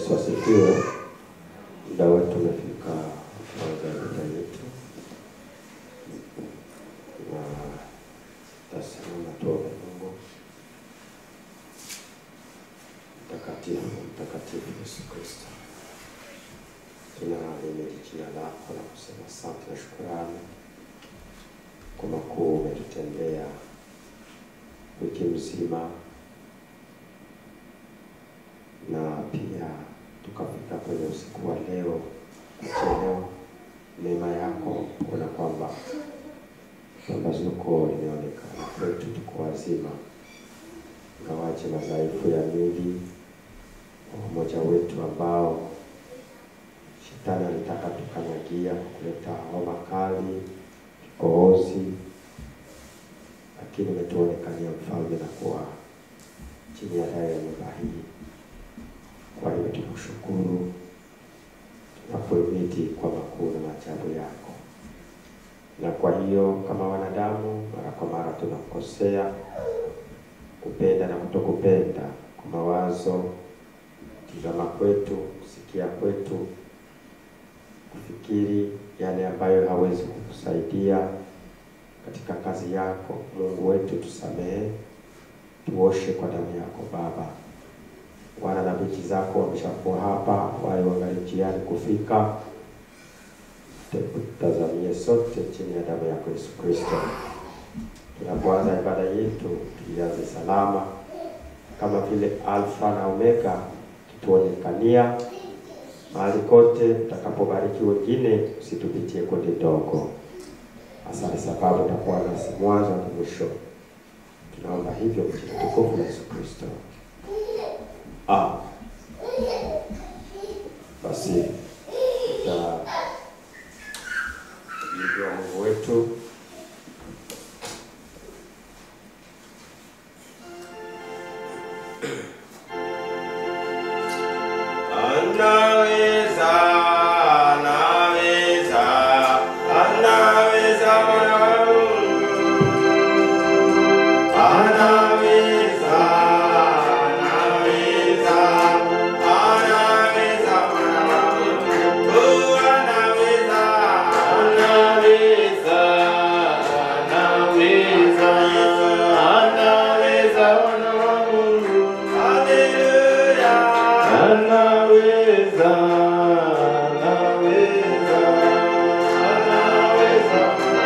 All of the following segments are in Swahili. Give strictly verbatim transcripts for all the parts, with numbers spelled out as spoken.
Yesu asifiwe. Muda wetu umefika kuanza ibada yetu. Na tasema tuombe Mungu. Mtakatifu, mtakatifu Yesu Kristo. Tunaliamini jina lako na kusema asante na shukrani kwa makuu umetutendea wiki mzima, na pia tukafika kwenye usiku wa leo kuchelewa. Neema yako kuna kwamba pambazuko limeonekana kwetu, tuko wazima ngawaje madhaifu ya mili mmoja wetu ambao shetani alitaka tukanyagia kuleta homa kali, kikohozi, lakini umetuonekania mfalme na kuwa chini ya daya ya nyumba hii. Kwa hiyo tunakushukuru, tunakuhimidi kwa makuu na maajabu yako. Na kwa hiyo kama wanadamu mara kwa mara tunakosea, kupenda na kutokupenda, kwa mawazo, tazama kwetu, kusikia kwetu, kufikiri yale ambayo hawezi kukusaidia katika kazi yako. Mungu wetu tusamehe, tuoshe kwa damu yako Baba. Wana na binti zako wameshakuwa hapa, wale wangali njiani kufika, tazamie sote chini ya damu yako Yesu Kristo. Tunapoanza ibada yetu tuianze salama, kama vile Alfa na Omega tuonekania mahali kote. Utakapobariki wengine usitupitie kundi ndogo. Asante sababu utakuwa nasi mwanzo na mwisho. Tunaomba hivyo kwa jina tukufu la Yesu Kristo. Ah. Basi tuta ndio Mungu wetu. Anaweza, anaweza, anaweza anaweza, anaweza, anaweza oh anaweza, anaweza, anaweza, anaweza hallelujah, anaweza, anaweza, anaweza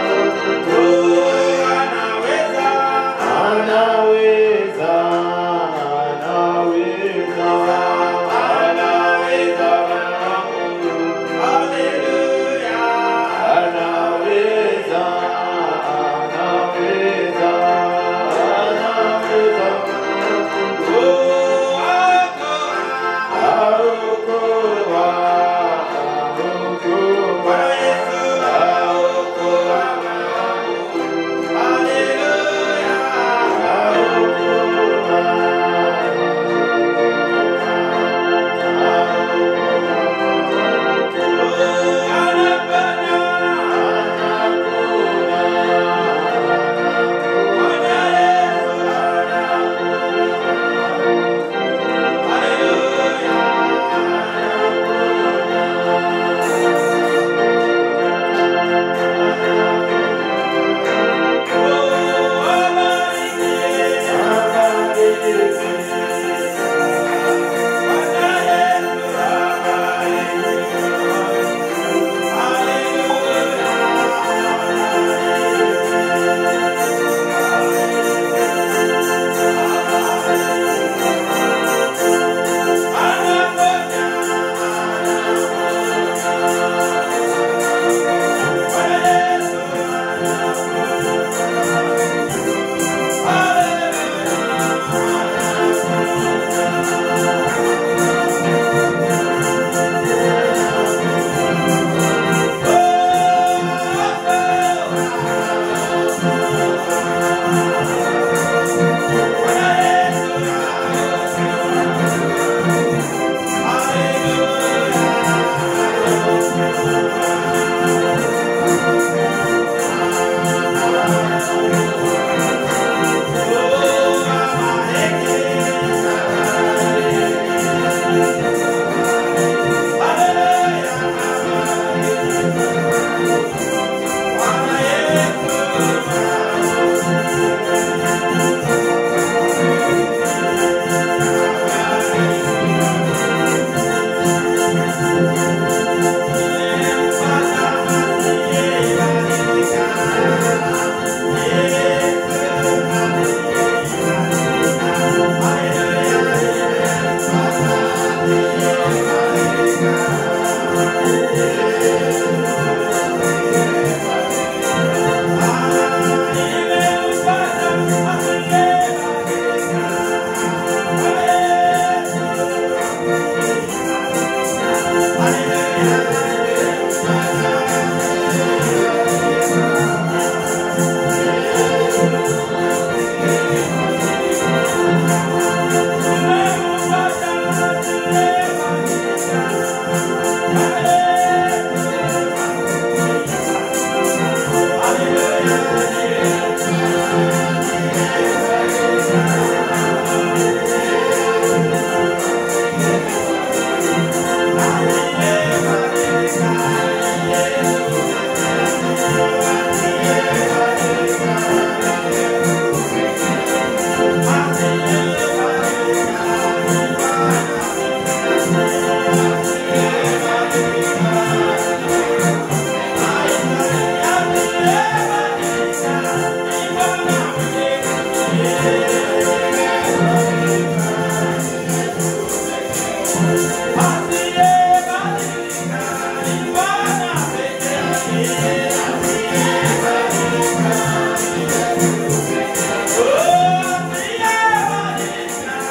oh anaweza, anaweza, anaweza, anaweza hallelujah, anaweza, anaweza, anaweza oh aokoa, aokoa Yesu, aokoa hallelujah,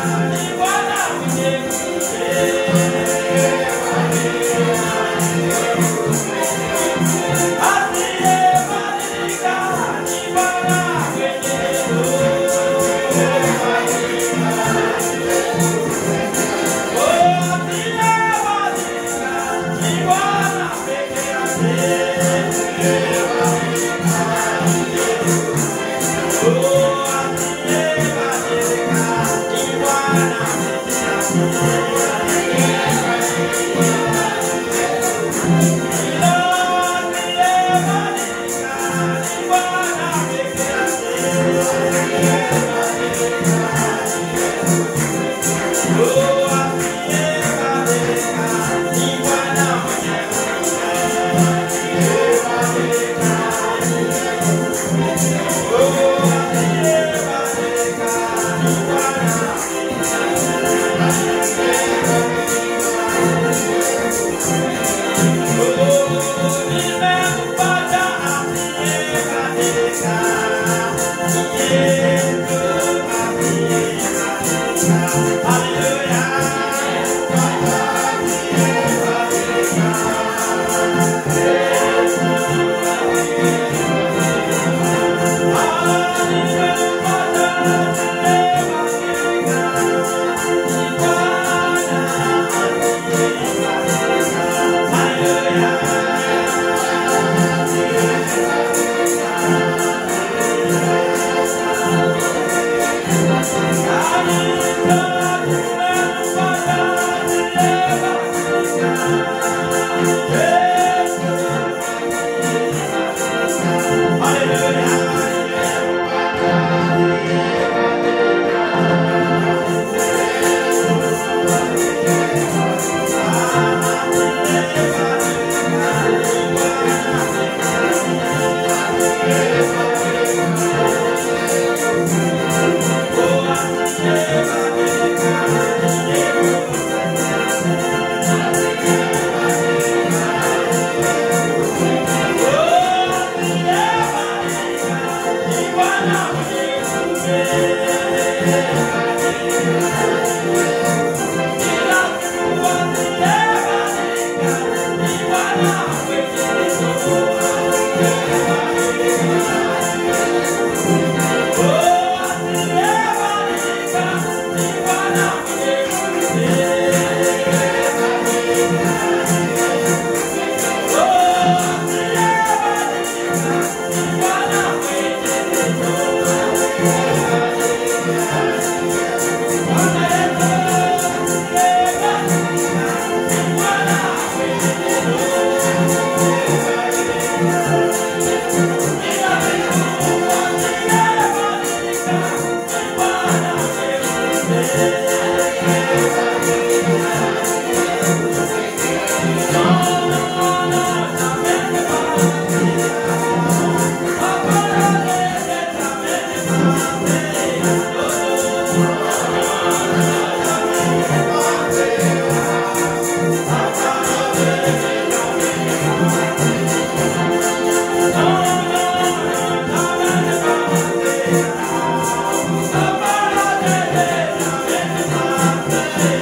Amen.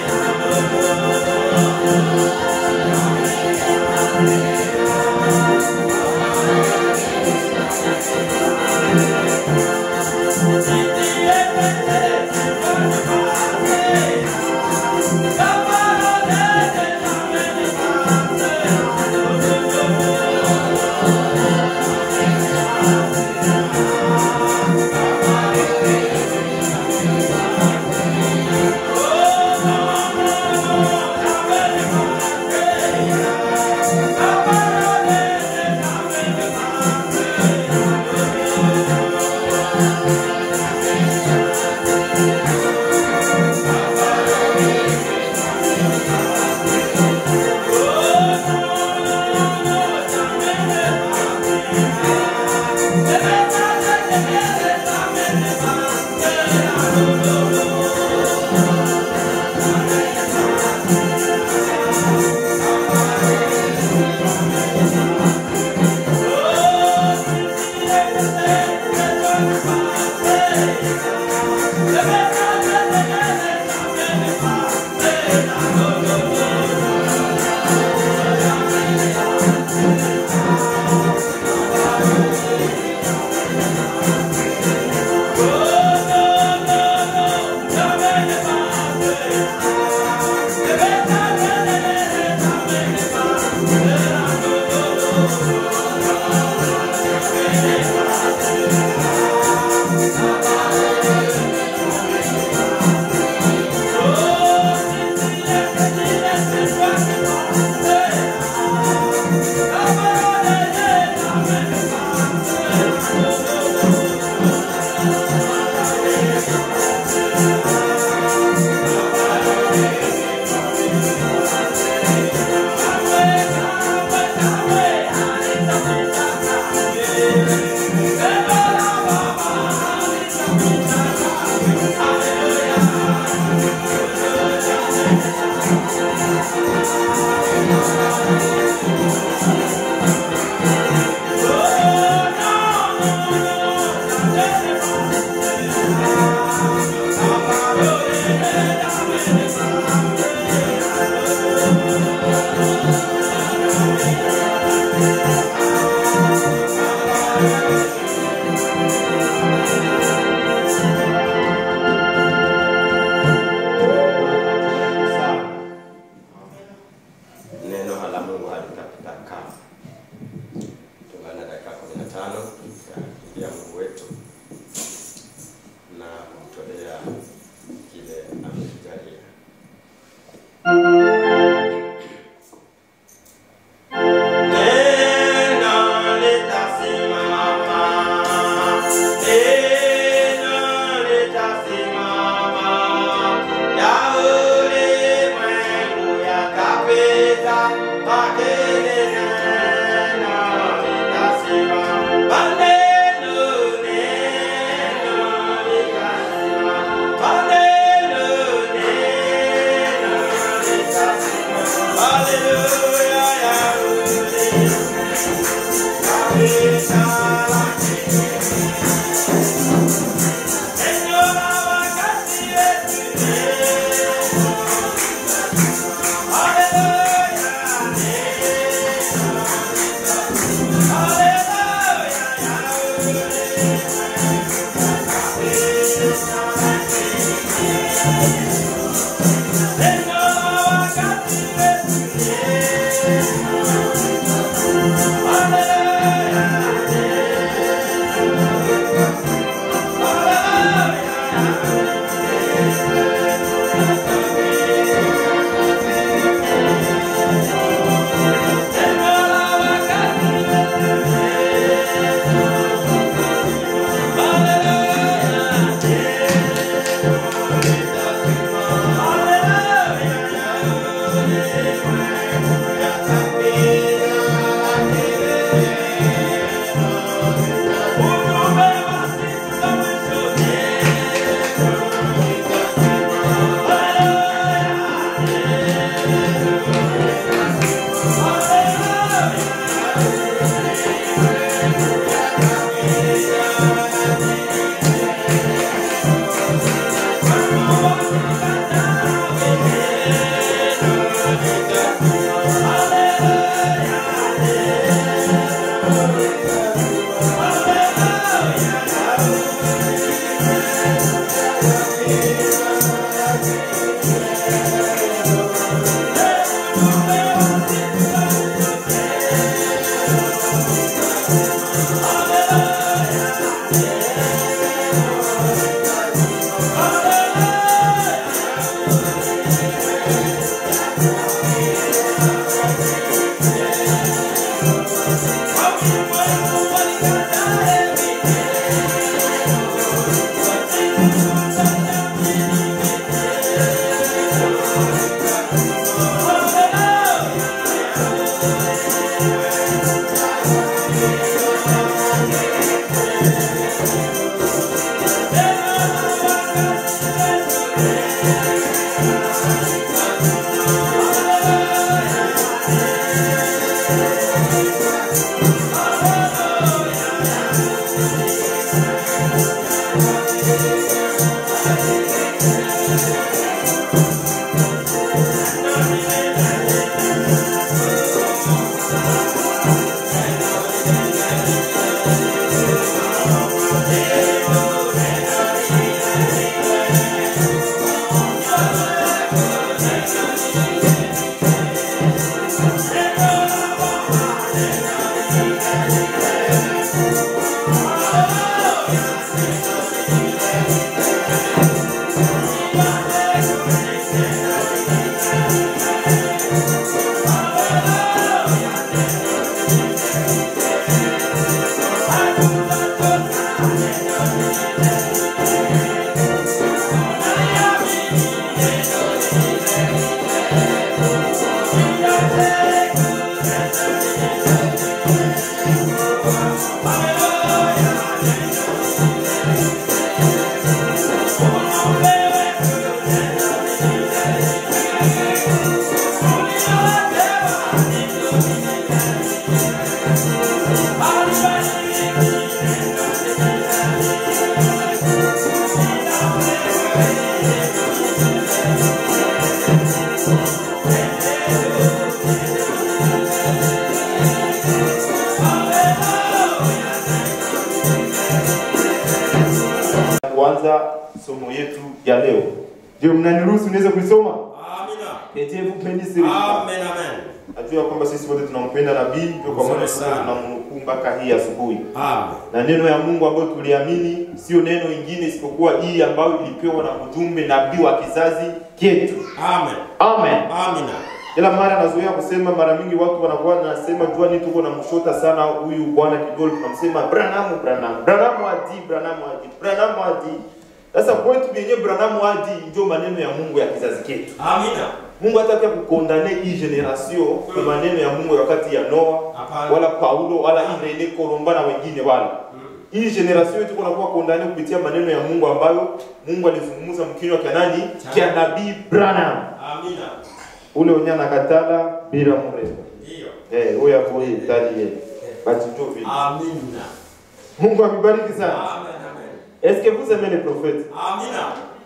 Kwanza somo yetu ya leo. Ndio mnaniruhusu niweze kuisoma? Amina. Ketevu pendi siri. Amen, amen. Najua kwamba sisi wote tunampenda nabii, ndio kwa maana sisi tunamnukuu mpaka hii asubuhi. Amen. Na neno ya Mungu ambayo tuliamini sio neno lingine isipokuwa hii ambayo ilipewa na mjumbe nabii wa kizazi chetu. Amen. Amen. Amina. Kila mara nazoea kusema, mara mingi watu wanakuwa wanasema jua ni tuko na mshota sana huyu bwana Kidol, tunamsema Branham Branham Branham hadi Branham hadi Branham hadi. Sasa kwetu yenyewe Branham hadi ndio maneno ya Mungu ya kizazi chetu. Amina. Mungu hataki kukondane hii generation kwa maneno ya Mungu wakati ya Noah wala Paulo wala Irene Kolomba na wengine wale. Hii generation yetu kunakuwa kondane kupitia maneno ya Mungu ambayo Mungu alizungumza mkinywa cha nani? Cha nabii Branham. Amina. Ule unyana katala bila mrefu. Ndio. Eh, huyo hapo hii tani yeye. Basi tu vile. Amina. Mungu amebariki sana. Amen, amen. Est-ce que vous aimez les prophètes? Amina.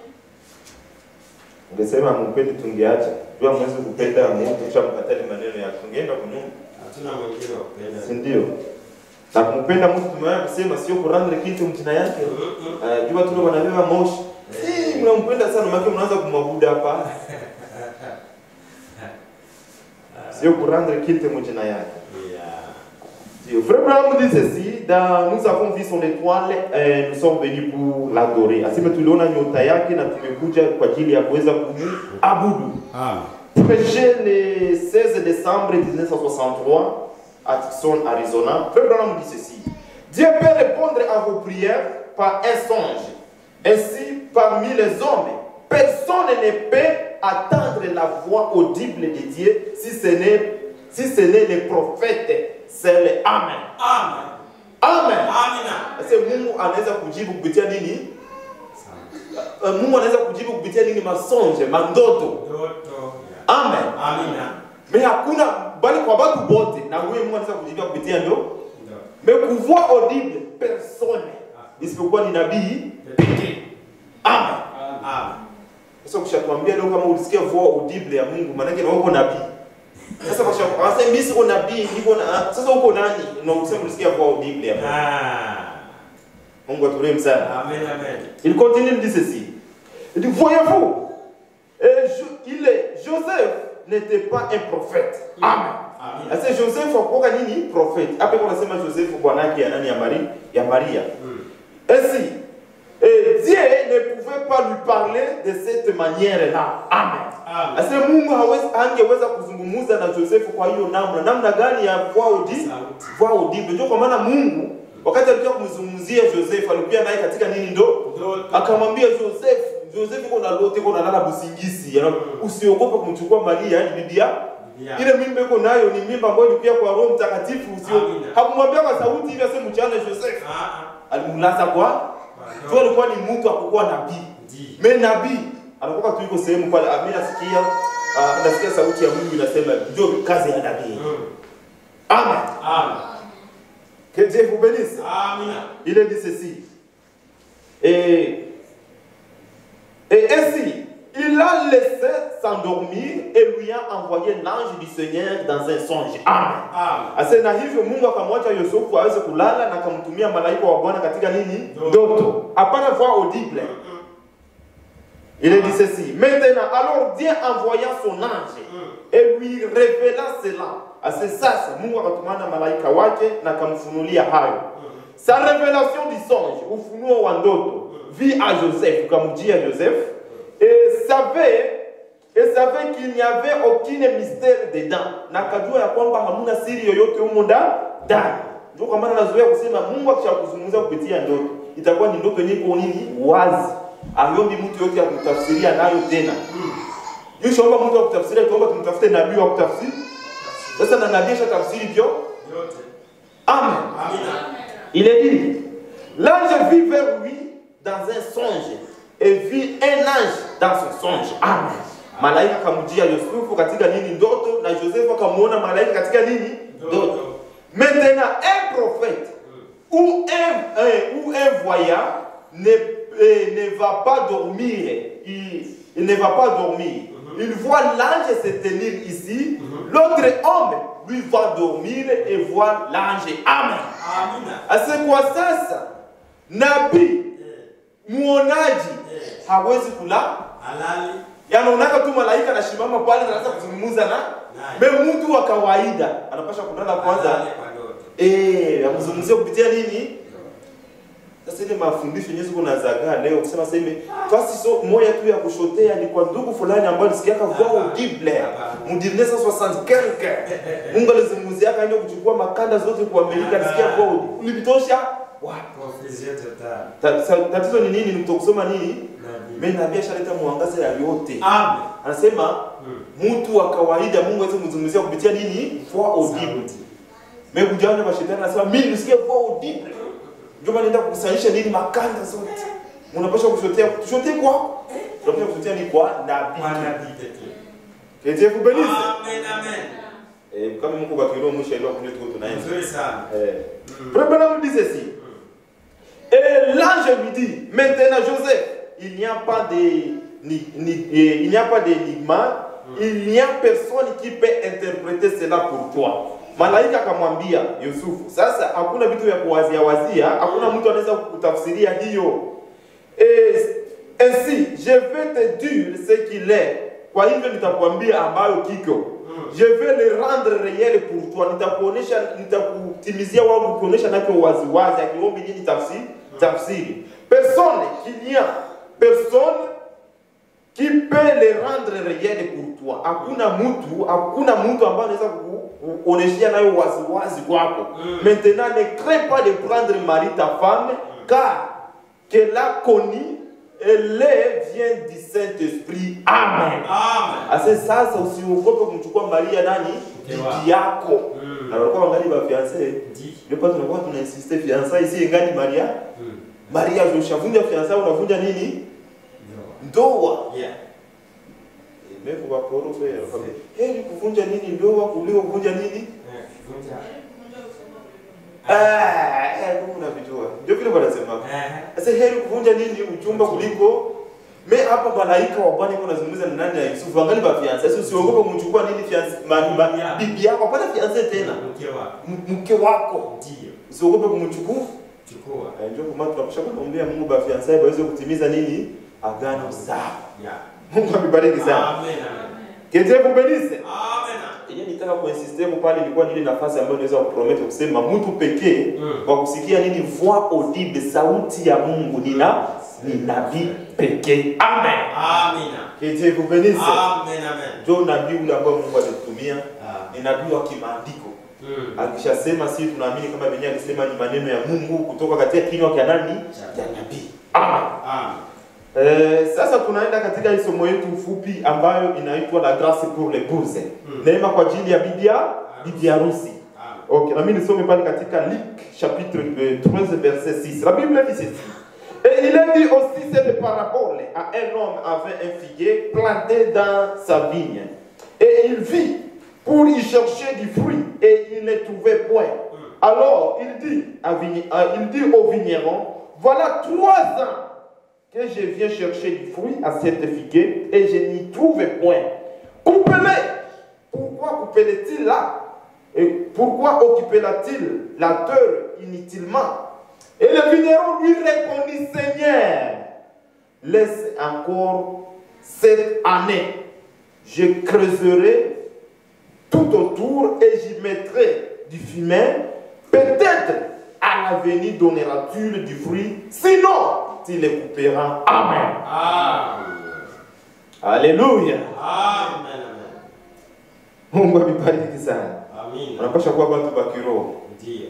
Ungesema mpendi tungeacha. Jua mwezi kupenda Mungu kisha mkatali maneno ya tungeenda kunyumba. Hatuna mwingine wa kupenda. Si ndio? Na kumpenda Mungu tumewahi kusema sio kurandre kitu mtina yake. Uh, jua tu wanabeba moshi. Si mnampenda sana maki mnaanza kumwabudu hapa. Sio kurendre kilte mjina yake. Yeah. Frère Branham dit ceci, dans, nous avons vu son étoile et nous sommes venus pour l'adorer. Asema tuliona nyota yake na tumekuja kwa ajili ya kuweza kumuabudu. Amen. Prêché le seize décembre mille neuf cent soixante-trois à Tucson, Arizona. Frère Branham dit ceci. Dieu peut répondre à vos prières par un songe. Ainsi, parmi les hommes, personne ne peut attendre la voix audible de Dieu si ce n'est si ce n'est les prophètes. C'est le Amen. Amen. Amen. Amen. C'est Mungu anaweza kujibu kupitia nini? Mungu anaweza kujibu kupitia nini? Masonje, mandoto. Amen. Amina. Mais hakuna bali kwa watu wote na wewe Mungu anaweza kujibu kupitia ndo. Mais pouvoir audible personne. Isipokuwa ni nabii pekee. Amen. Amen. Sasa ukishakwambia leo kama ulisikia voix audible ya Mungu maana yake na uko nabii. Sasa kwa sababu anasema mimi siko nabii, niko na sasa uko nani? Na ukisema ulisikia voix audible ya Mungu. Ah. Mungu aturehemu sana. Amen, amen. Il continue de dire ceci. Il dit voyez-vous, il est Joseph n'était pas un prophète. Amen. Amen. Asa Joseph hakuwa nini? Prophète. Hapo kwa nasema Joseph bwana yake ya nani ya Maria, ya Maria. Ainsi, et Dieu ne pouvait pas lui parler de cette manière-là. Amen. Amen. Asa Mungu hawezi angeweza kuzungumza na Joseph kwa hiyo namna. Namna gani ya voix audible? Voix audible. Ndio kwa maana Mungu wakati alikuwa kumzungumzia Joseph alikuwa naye katika nini ndo? Akamwambia Joseph, Joseph uko na lote uko nalala busingisi. Mm. Usiogope kumchukua Maria, yani bibi ya. Yeah. Ile mimba iko nayo ni mimba ambayo ilikuwa kwa Roho Mtakatifu usio. Hakumwambia kwa sauti hivi aseme mchana Joseph. Ah ah. Alimlaza kwa tu alikuwa ni mtu akukua nabii. Mimi nabii anakuwa tu yuko sehemu pale amina sikia uh, nasikia sauti ya Mungu inasema ndio kazi ya nabii. Mm. Amen. Amen. Que Dieu vous bénisse. Amen. Il est dit ceci. Et, et ainsi, il a laissé s'endormir et lui a envoyé l'ange du Seigneur dans un songe. Amen. Amen. Na hivyo Mungu akamwacha Yosefu aweze kulala na akamtumia malaika wa Bwana katika nini? Ndoto. Hapana voix audible. Il est dit ceci. Maintenant, alors Dieu envoya son ange et lui révéla cela. Ase sasa Mungu akatumana malaika wake na akamfunulia hayo. Sa révélation du songe, ufunuo wa ndoto, vit à Joseph, ukamjia Joseph, et savait et savait qu'il n'y avait aucun mystère dedans. Na kajua ya kwamba hamuna siri yoyote humo ndani. Ndio kwa maana nazoea kusema Mungu akishakuzungumza kupitia ndoto, itakuwa ni ndoto yenyewe kwa nini wazi. Ayombi mtu yote akutafsiria nayo tena. Yeye shomba mtu akutafsiria, tuomba tumtafute nabii wa kutafsiri. Sasa na nabii tafsiri vyo yote. Amen. Amen. Il est dit, l'ange vit vers lui dans un songe et vit un ange dans son songe. Amen. Malaika akamjia Yosefu katika nini ndoto na Joseph akamuona malaika katika nini ndoto. Maintenant un prophète ou un, un ou un voyant ne ne va pas dormir. Il, il ne va pas dormir. Il voit l'ange se tenir ici. L'autre homme, lui, va dormir et voit l'ange. Amen. Amen. C'est quoi ça, ça? Nabi, muonaji, hawezi kula. Halali. Yanaonaka tu malaika na shimama pale na anaanza kuzungumza na me mtu wa kawaida anapasha kulala kwanza. Eh, amzungumzie kupitia nini? Sasa ile mafundisho yenyewe kuna zagaa leo kusema sema fasi so moja tu ya kushotea ni kwa ndugu fulani ambaye nisikia ka voix audible mu mille neuf cent soixante quelque. Mungu alizungumzia akaenda kuchukua makanda zote kwa Amerika nisikia voix audible. Ulibitosha wapi? Profesia total. Tatizo ni nini? Mtokusoma nini? Mimi nabii shaleta mwangaza ya yote. Amen. Anasema mtu wa kawaida Mungu aweze kumzungumzia kupitia nini? Voix audible. Mimi kujana wa shetani anasema mimi nisikia voix audible. Juma nenda kukusanyisha nini makanda zote. Unapaswa kushotea, kushotea kwa? Unapaswa kushotea ni kwa nabii. Kwa nabii pekee. Que Dieu vous bénisse. Amen, amen. Eh, kama Mungu bakiro mwisho ile kule tuko tunaenda. Nzuri sana. Eh. Frère Branham dit ceci. Et l'ange lui dit, maintenant Joseph, il n'y a pas de ni, ni, il n'y a pas d'énigme, il n'y a personne qui peut interpréter cela pour toi. Malaika akamwambia Yusufu, sasa hakuna vitu vya kuwazia wazia, hakuna mtu anaweza kukutafsiria hiyo. Et ainsi je vais te dire ce qu'il est. Kwa hivyo nitakwambia ambayo kiko. Je vais le rendre réel pour toi. Nitakuonesha, nitakutimizia wangu kuonesha nako wazi wazi. Akiombi nini tafsiri? Tafsiri. Personne qu'il y a, personne qui peut le rendre réel pour toi. Hakuna mtu, hakuna mtu ambaye anaweza kuoneshia nayo wazi wazi kwako. Maintenant, ne crains pas de prendre Marie ta femme, car qu'elle a connu elle vient du Saint-Esprit. Amen. Amen. Ase sasa usiogope kumchukua Maria nani? Bibi yako. Na walikuwa wangali ba fiancé. Ndio pale tunakuwa tuna insiste fiancé ici ngani Maria? Maria ushavunja fiancé unavunja nini? Ndoa. Yeah. Mefu kwa korofe. Heri kuvunja nini ndoa kuliko kuvunja nini? Kuvunja. Ah, eh kuna vijua. Ndio vile wanasema. Sasa heri kuvunja nini uchumba kuliko me hapa malaika wa Bwana yuko anazungumza na nani ya Yusufu. Angali ba fiancé. Sasa usiogope kumchukua nini fiancé bibi yako. Hapana fiancé tena. Mke wako. Mke wako. Ndio. Usiogope kumchukua. Chukua. Ndio kwa maana tunapaswa kumwombea Mungu ba fiancé baweze kutimiza nini? Agano zao. Yeah. Mungu amebariki sana. Amen. Kete kubelise. Amen. Yeye nitaka kuinsister pale ilikuwa ile nafasi ambayo naweza kupromettre kusema mtu pekee kwa kusikia nini voix audible sauti ya Mungu nina ni nabii pekee. Amen. Amina. Kete kubelise. Amen, amen. Jo nabii ule ambao Mungu alitumia ni nabii wa kimaandiko. Mm. Akishasema sisi tunaamini kama Biblia inasema ni maneno ya Mungu kutoka katika kinywa cha nani? Ya nabii. Amen. Amen. Eh, sasa tunaenda katika hii somo yetu fupi ambayo inaitwa la grâce pour l'épouse. Mm. Neema kwa ajili ya bibi bibi harusi. Okay, na mimi nisome pale katika Luc chapitre treize verset six. La Bible dit ceci. Et il a dit aussi cette parabole à un homme avait un figuier planté dans sa vigne. Et il vit pour y chercher du fruit et il ne trouvait point. Alors il dit, à vigne, il dit au vigneron, voilà trois ans que je viens chercher du fruit à cette figuier et je n'y trouve point. Coupez-le. Pourquoi couper-le-t-il là? Et pourquoi occupera-t-il la terre inutilement? Et le vigneron lui répondit, Seigneur, laisse encore cette année. Je creuserai tout autour et j'y mettrai du fumier. Peut-être à l'avenir donnera-t-il du fruit. Sinon, tu les couperas. Amen. Amen. Alléluia. Amen. Mungu amebariki sana. Amen. Unapaswa kuwa watu wa kiroho. Ndio.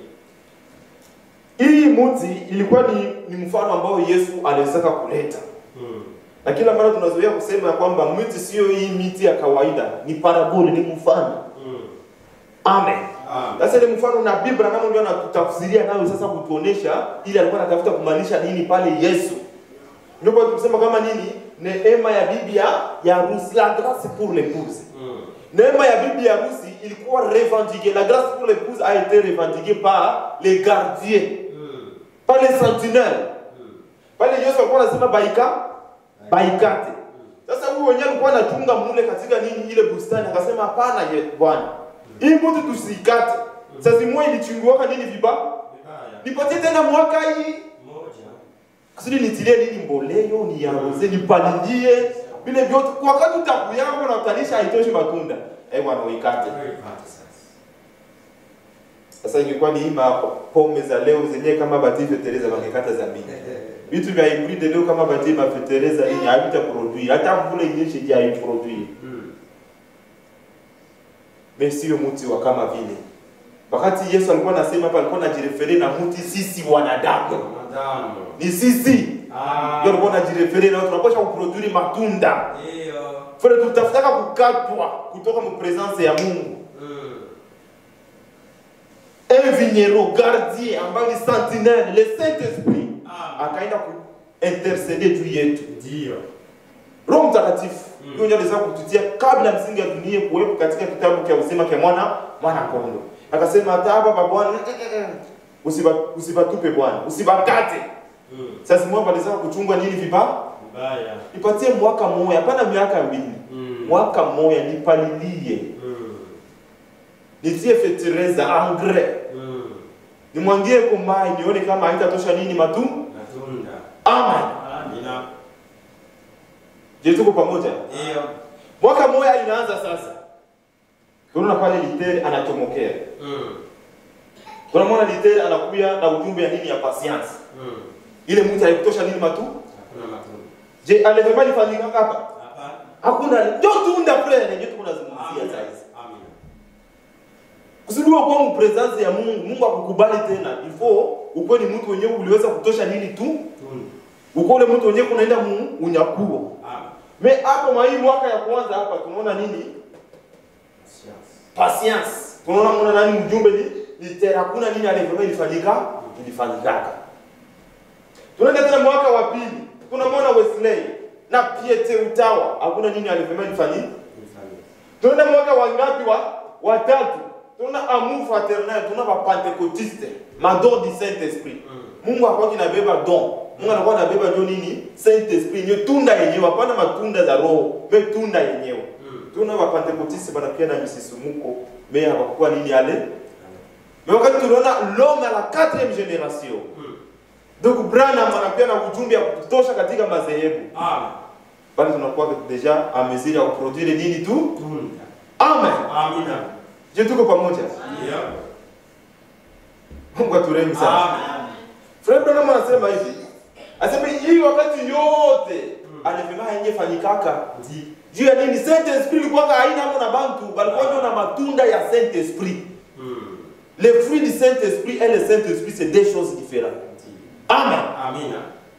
Hii mti ilikuwa ni, ni mfano ambao Yesu alitaka kuleta. Hmm. Na kila mara tunazoea kusema kwamba mti sio hii miti ya kawaida, ni parabole, ni mfano. Hmm. Amen. Sasa ile mfano na Biblia kama ndio anatutafsiria nayo sasa kutuonesha ili alikuwa anatafuta kumaanisha nini pale Yesu. Ndio kwa kusema kama nini neema ya Biblia ya harusi, la grâce pour l'épouse. Mm. Neema ya Biblia ya harusi ilikuwa revendiquée. La grâce pour l'épouse a été revendiquée par les gardiens. Mm. Par les sentinelles. Mm. Pale Yesu alikuwa anasema baika baikate. Sasa huyu wenyewe alikuwa anachunga mule katika nini ile bustani akasema hapana Bwana. Hii mtu tusikate. Sasa mmoja ilichunguaka nini vibaya? Nipatie tena mwaka hii moja. Kusudi nitilie nini mboleo ni yaroze nipalilie vile vyote wakati utakuyangu na utanisha haitoshi matunda. Eh bwana uikate. Sasa ingekuwa ni ima pome za leo zenyewe kama Batife Teresa wangekata za mingi. Vitu vya hybride leo kama Batife Teresa nini havita produire hata mvule inyeshe je haiproduire. Mesio mti wa kama vile. Wakati Yesu alikuwa anasema hapa alikuwa anajirefere na mti sisi wanadamu. Wanadamu. Ni sisi. Ah. Ndio alikuwa anajirefere na tunapaswa kuproduire matunda. Ndio. Fere tutafutaka kukatwa kutoka mu presence ya Mungu. Mm. Un vigneron gardien ambaye ni sentinelle, le Saint-Esprit. Ah. Akaenda ku interceder juu yetu. Ndio. Roho Mtakatifu ndio mm. Anaweza kututia kabla msingi ya dunia kuwepo katika kitabu cha uzima cha mwana mwana kondoo. Akasema hata hapa Bwana usiba usibatupe Bwana, usibakate. Mm. Sasa mwa baliza kuchungwa nini vibaya? Vibaya. Nipatie mwaka mmoja, hapana miaka mbili. Mm. Mwaka mmoja nipalilie. Mm. Nitie fetereza engrais. Mm. Nimwangie kwa mai nione kama haitatosha nini matunda. Matunda. Amen. Amina. Je tuko pamoja? Ndio. Mwaka moja inaanza sasa. Tunaona pale Luther anachomokea. Mm. Tunamwona Luther anakuja na ujumbe ya nini ya patience. Mm. Ile mtu alikutosha nini matu? Hakuna matunda. Je, alivyokuwa lifanyika hapa? Hapana. Hakuna. Ndio tunda pale ndio tunazungumzia sasa. Amina. Kusudiwa kwa presence ya Mungu, Mungu akukubali tena. Ifo uko ni mtu mwenyewe uliweza kutosha nini tu? Tunda. Uko ule mtu mwenyewe kunaenda mu unyakuo. Amen. Me hapo mai mwaka ya kwanza hapa tunaona nini? Patience. Tunaona mwana nani mjumbe ni Luther, hakuna nini alivyokuwa ilifanyika? Ilifanyika. Tunaenda tena mwaka wa pili. Tunamwona Wesley na Pieter Utawa, hakuna nini alivyokuwa ilifanyika? Tunaenda mwaka wa ngapi wa wa tatu? Tunaona amour fraternel, tunaona ba Pentecôtiste, madon du Saint-Esprit. Mm. Mungu hapo kinabeba don. Mungu anakuwa anabeba ndio nini? Saint-Esprit, ndio tunda yenyewe, hapana matunda za roho, me tunda yenyewe. Mm. Tunaona ba Pentecôtiste banapia na misisumuko, me hapakuwa nini ale? Mais wakati tunaona l'homme à la quatrième génération. Mm. Donc Branham anapia na ujumbe ya kutosha katika madhehebu. Amen. Bali tunakuwa deja en mesure ya kuproduire nini tu? Tunda. Amen. Amina. Je tuko pamoja? Ndio. Mungu aturehemu sana. Amen. Frère Branham anasema hivi. Anasema hii wakati yote alivyomaa ingefanyikaka. Ndi. Juu ya nini? Saint Esprit ilikuwa haina hapo na bantu, balikuwa ndio na matunda ya Saint Esprit. Mm. Les fruits du Saint Esprit et le Saint Esprit c'est deux choses différentes. Amen. Amina.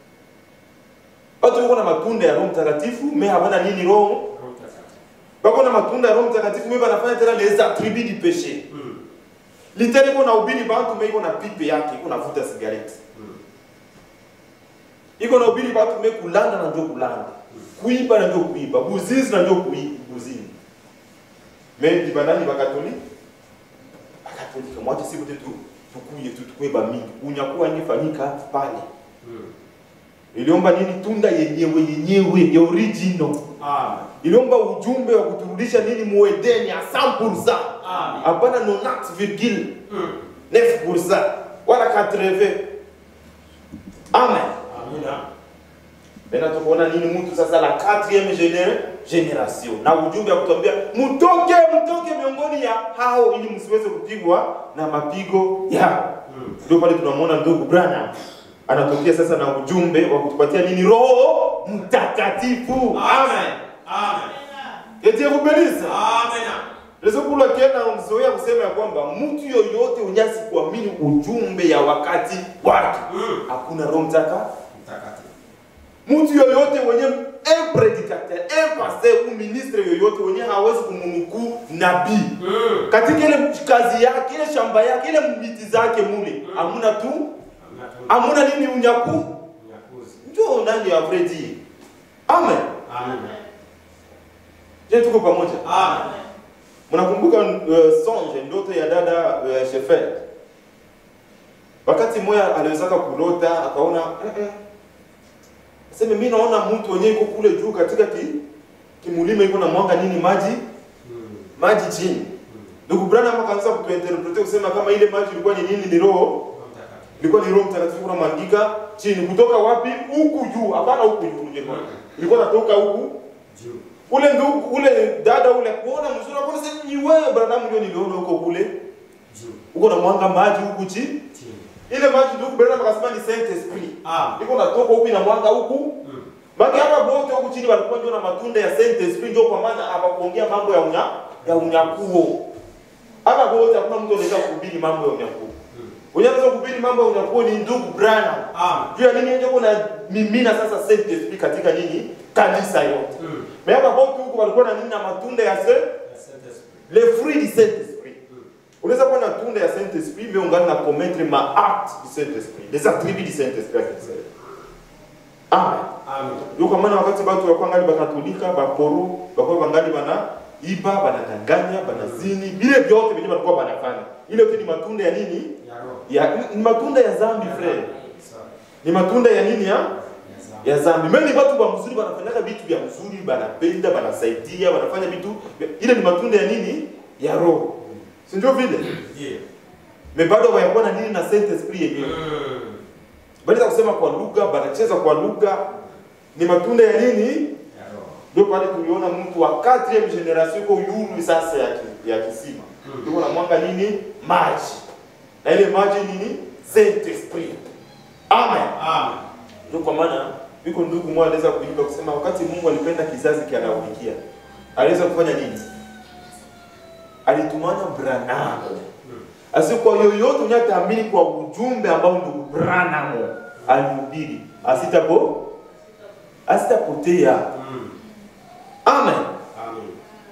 Watu wako na matunda ya Roho Mtakatifu, mais hawana nini roho? Bako na matunda ya Roho Mtakatifu, mais banafanya tena les attributs du péché. Mm. Luther iko na ubiri bantu, mais iko na pipe yake, iko na vuta cigarette. Mm. Iko na ubiri bantu, mais kulanda na ndio kulanda. Mm. Kuiba na ndio kuiba, buzizi na ndio kuiba, buzizi. Mais dibanani bakatolika, bakatolika mwache si wote tu tukuye tu tukueba mingi. Unyakuwa ingefanyika pale. Mm. Iliomba nini? Tunda yenyewe yenyewe ya original. Amen. Iliomba ujumbe wa kuturudisha nini muedeni ya cent pour cent. Amen. Hapana quatre virgule neuf pour cent wala quatre-vingts. Amen. Amina. Bena tukoona nini mtu sasa la quatrième génération. Na ujumbe wa kutuambia mtoke mtoke miongoni ya hao ili msiweze kupigwa na mapigo yao. Ndio pale tunamwona ndugu Branham anatokea sasa na ujumbe wa kutupatia nini? Roho Mtakatifu. Amen. Amen. Que Dieu vous bénisse. Amen. Lezo kula tena mzoea kusema ya kwamba mtu yoyote unyasi kuamini ujumbe ya wakati wake. Mm. Hakuna Roho Mtakatifu. Mtu yoyote mwenye un prédicateur, un pasteur ou ministre yoyote mwenye hawezi kumnukuu nabii. Mm. Katika ile kazi yake, ile shamba yake, ile mbiti zake mule, mm. hamuna tu amuna nini unyaku? Unyakuzi. Ndio nani ya Fredi. Amen. Amen. Je tuko pamoja? Amen. Mnakumbuka uh, songe ndoto ya dada uh, Sheffield. Wakati moja aliweza kulota akaona eh eh. Sema mimi naona mtu mwenyewe yuko kule juu katika ki kimulima yuko na mwanga nini maji? Mm. Maji chini. Mm. Ndugu Branham akaanza kutuinterpret kusema kama ile maji ilikuwa ni nini? Ni roho. Ilikuwa ni Roho Mtakatifu kuna maandika chini kutoka wapi? Huku juu, hapana huku juu ilikuwa. Ilikuwa natoka huku juu. Ule ndugu ule dada ule kuona mzuri akona sasa ni wewe Branham ndio niliona huko kule juu. Huko na mwanga maji huku chini. Ile maji ndugu Branham akasema ni Saint Esprit. Ah. Iko natoka huku na mwanga huku. Mm. Baki hapa bote huku chini walikuwa ndio na matunda ya Saint Esprit ndio kwa maana hapa kuongea mambo ya unya ya unyakuo. Hapa bote hakuna mtu anaweza kuhubiri mambo ya unyakuo. Unaweza kuhubiri mambo ya unyakuo ni ndugu Branham. Amen. Juu ya nini ndio kuna mimina sasa Saint Esprit katika nini? Kanisa yote. Mm. Mais hapa bote huko walikuwa na nini na matunda ya Saint Esprit. Les fruits du Saint Esprit. Mm. Unaweza kuwa na tunda ya Saint Esprit mais ungana na commettre ma acte du Saint Esprit. Les attributs du Saint Esprit. Amen. Amen. Ndio kwa maana wakati watu walikuwa ngali bakatolika, baporo, walikuwa bangali bana iba, banadanganya, banazini, vile vyote vile walikuwa banafanya. Ile yote ni matunda ya nini? Ya ni matunda ya dhambi frère. Ni matunda ya nini ya? Ya dhambi. Mimi watu wa mzuri wanafanya vitu vya mzuri, banapenda, banasaidia, wanafanya vitu. Ile ni matunda ya nini? Ya roho. Si ndio vile? Ndio. Mais bado wayakuwa na nini na Saint Esprit yenyewe. Bali kusema kwa lugha, banacheza kwa lugha. Ni matunda ya nini? Ya roho. Ndio pale tuliona mtu wa quatrième génération kwa yulu sasa ya ya kisima. Ndio na mwanga nini? Maji. Na ile maji nini? Saint Esprit. Amen. Amen. Ndio kwa maana yuko ndugu mmoja anaweza kuimba kusema wakati Mungu alipenda kizazi kia Laodikia, aliweza kufanya nini? Alitumana Branham. Asi kwa yoyote unataamini kwa ujumbe ambao ndugu Branham alihubiri, asitapo asitapotea. Amen. Amen.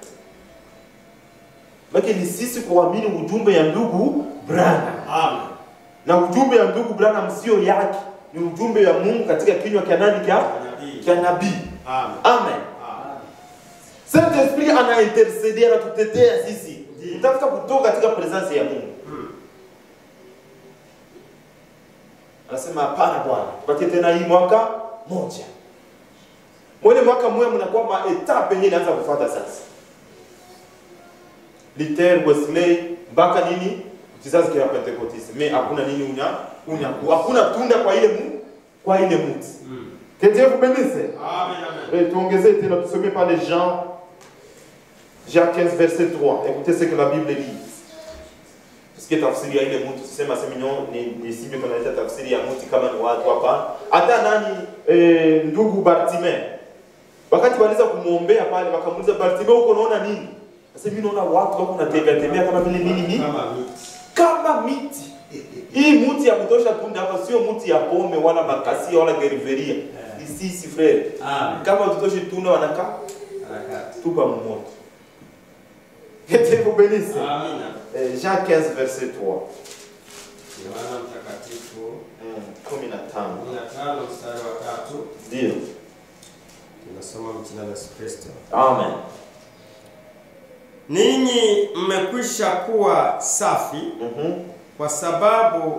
Lakini sisi kuamini ujumbe ya ndugu Branham. Amen. Na ujumbe ya ndugu Branham sio yake, ni ujumbe ya Mungu katika kinywa cha nani? Kia kia nabii. Amen. Amen. Saint Esprit ana interceder na tutetea sisi. Tutafuta kutoka katika presence ya Mungu. Hmm. Anasema hapana Bwana, tupatie tena hii mwaka moja. Mwele mwaka mmoja mnakuwa ma etape nyingine inaanza kufuata sasa. Luther, Wesley, mpaka nini? Kizazi cha Pentecost. Mais hakuna nini unya unya hakuna tunda kwa ile mu kwa ile mti. Hmm. Que Dieu vous bénisse. Amen. Amen. Et tuongezee tena tusome pale Jean Jean quinze verset trois. Écoutez ce que la Bible dit. Parce que tafsiri ya ile mtu sema seminyo ni ni sibi tunaleta tafsiri ya mtu kama ni watu hapa. Hata nani eh, ndugu Bartimae. Wakati waliweza kumuombea pale wakamuuliza Bartimae uko unaona nini? Sasa mimi naona watu wako natembea tembea kama vile nini nini? Kama miti. Kama miti. Hii mti ya kutosha tunda hapa sio mti ya pome wala makasia wala geriveria. Ni sisi frère. Amen. Kama tutoshe tunda wanakaa Harakati. tupa mmoto. Que Dieu vous bénisse. Amen. Eh, Jean quinze verset trois. Yohana mtakatifu kumi na tano. kumi na tano mstari wa tatu. Ndio. Tunasoma mchina la Yesu Kristo. Amen. Ninyi mmekwisha kuwa safi Mhm. kwa sababu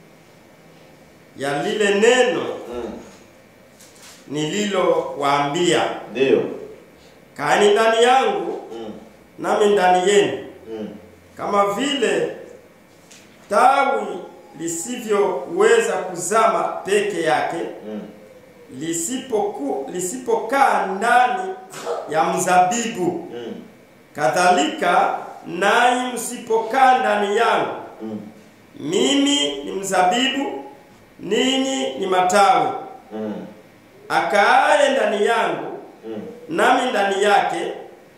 ya lile neno Mm. nililowaambia. Ndio. Kaeni ndani yangu Mm. nami ndani yenu. Mm. Kama vile tawi lisivyoweza kuzama peke yake Mm. lisipoku lisipokaa ndani ya mzabibu, Mm. kadhalika nanyi msipokaa ndani yangu. Mm. Mimi ni mzabibu, ninyi ni matawi. Mm. Akaaye ndani yangu Mm. nami ndani yake,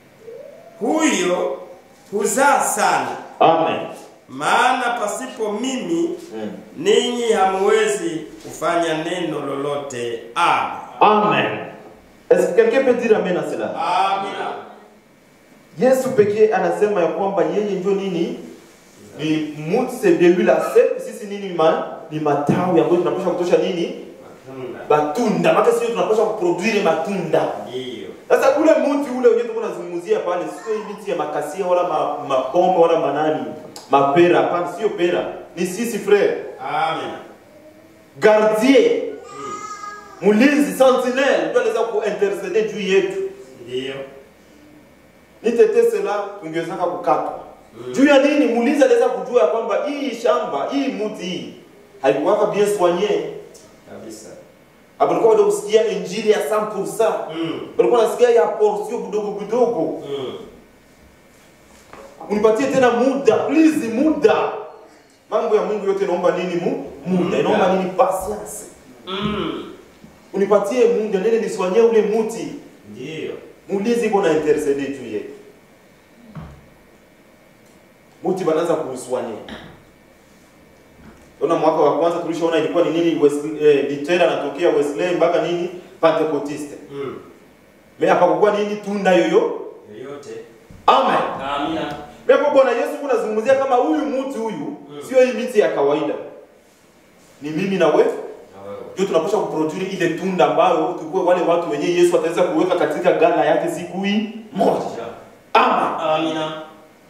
huyo huzaa sana. Amen. Maana pasipo mimi Mm. ninyi hamwezi kufanya neno lolote. Amen. Amen. Est-ce que quelqu'un peut dire amen à cela? Amina. Yesu pekee anasema ya kwamba yeye ndio nini? Ni mti c'est de lui la sep, sisi nini ma ni matawi ambayo tunapaswa kutosha nini? Matunda. Matunda. Maana sisi tunapaswa kuproduire matunda. Ndio. Sasa kule mti ule wenyewe tuko tunazungumzia pale sio miti ya makasia wala ma, mapombe wala manani, mapera, hapana sio pera. Ni sisi frère. Amen. Gardien. Mulinzi, sentinelle, ndio anaweza kuinterceder juu yetu. Ndio. Nitete cela tungeweza kukatwa. Mm. Juu ya nini? Mulinzi anaweza kujua kwamba hii shamba, hii mti hii haikuwa bien soigné. Kabisa. Hapo ndio ndio kusikia injili ya cent pour cent. Mm. Walikuwa nasikia ya portion kidogo kidogo. Mm. Unipatie tena muda, please muda. Mambo ya Mungu yote naomba nini mu? Muda. Naomba nini? Patience. Mm. Unipatie muda nene niswanyie ule mti. Ndio. Mulizi iko na intercede juu yetu. Mti banaanza kuuswanyia. Ona mwaka wa kwanza tulishaona ilikuwa ni nini? Wesley eh, Luther anatokea Wesley mpaka nini? Pentecost. Mm. Mais hapakuwa nini tunda yoyo? Yoyote. Amen. Amina. Hapo Bwana Yesu kunazungumzia kama huyu mti huyu Mm. sio hii miti ya kawaida. Ni mimi na wewe. Na wewe. Ndio tunapaswa kuproduce ile tunda ambayo tukue wale watu wenyewe Yesu ataweza kuweka katika gala yake siku hii moja. Amen. Amina.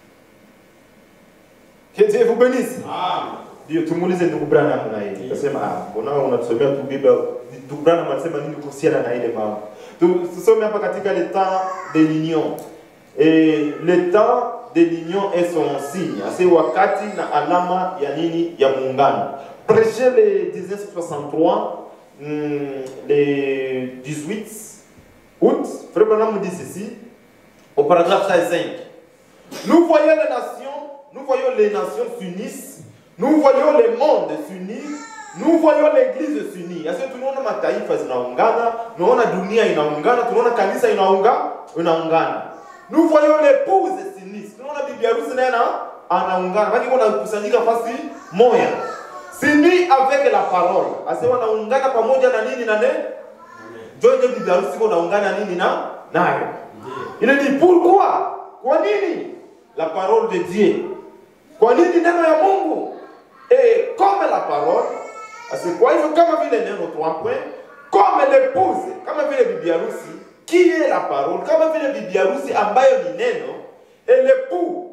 Que Dieu vous bénisse. Amen. Ndio tumuulize ndugu Branham na yeye. Akasema ah, mbona unatusomea tu Biblia? Ndugu Branham anasema nini kuhusiana na ile mambo? Tusome hapa katika le temps de l'union. Et le temps de l'union est son signe. Ase wakati na alama ya nini? Ya muungano. Prêcher le mille neuf cent soixante-trois, hum, le dix-huit août, Frère Branham dit ceci, au paragraphe cinq. Nous voyons les nations, nous voyons les nations s'unissent, nous voyons les mondes s'unir, nous voyons l'église s'unir. Asi tunaona mataifa zinaungana, tunaona dunia inaungana, tunaona kanisa inaunga, inaungana. Nous voyons l'épouse s'unir, tunaona bibi harusi naye anaungana, baki kuna kusanyika fasi moja. S'unir avec la parole. Asi wanaungana pamoja na nini na neno? Joje bibi harusi wanaungana nini na nayo? Il dit pourquoi? Kwa nini? La parole de Dieu. Kwa nini neno ya Mungu? Et comme la parole, c'est quoi? Il faut comme vile neno trois points, comme l'épouse, comme vile bibi harusi, qui est la parole, comme vile bibi harusi ambayo ni neno, et l'époux,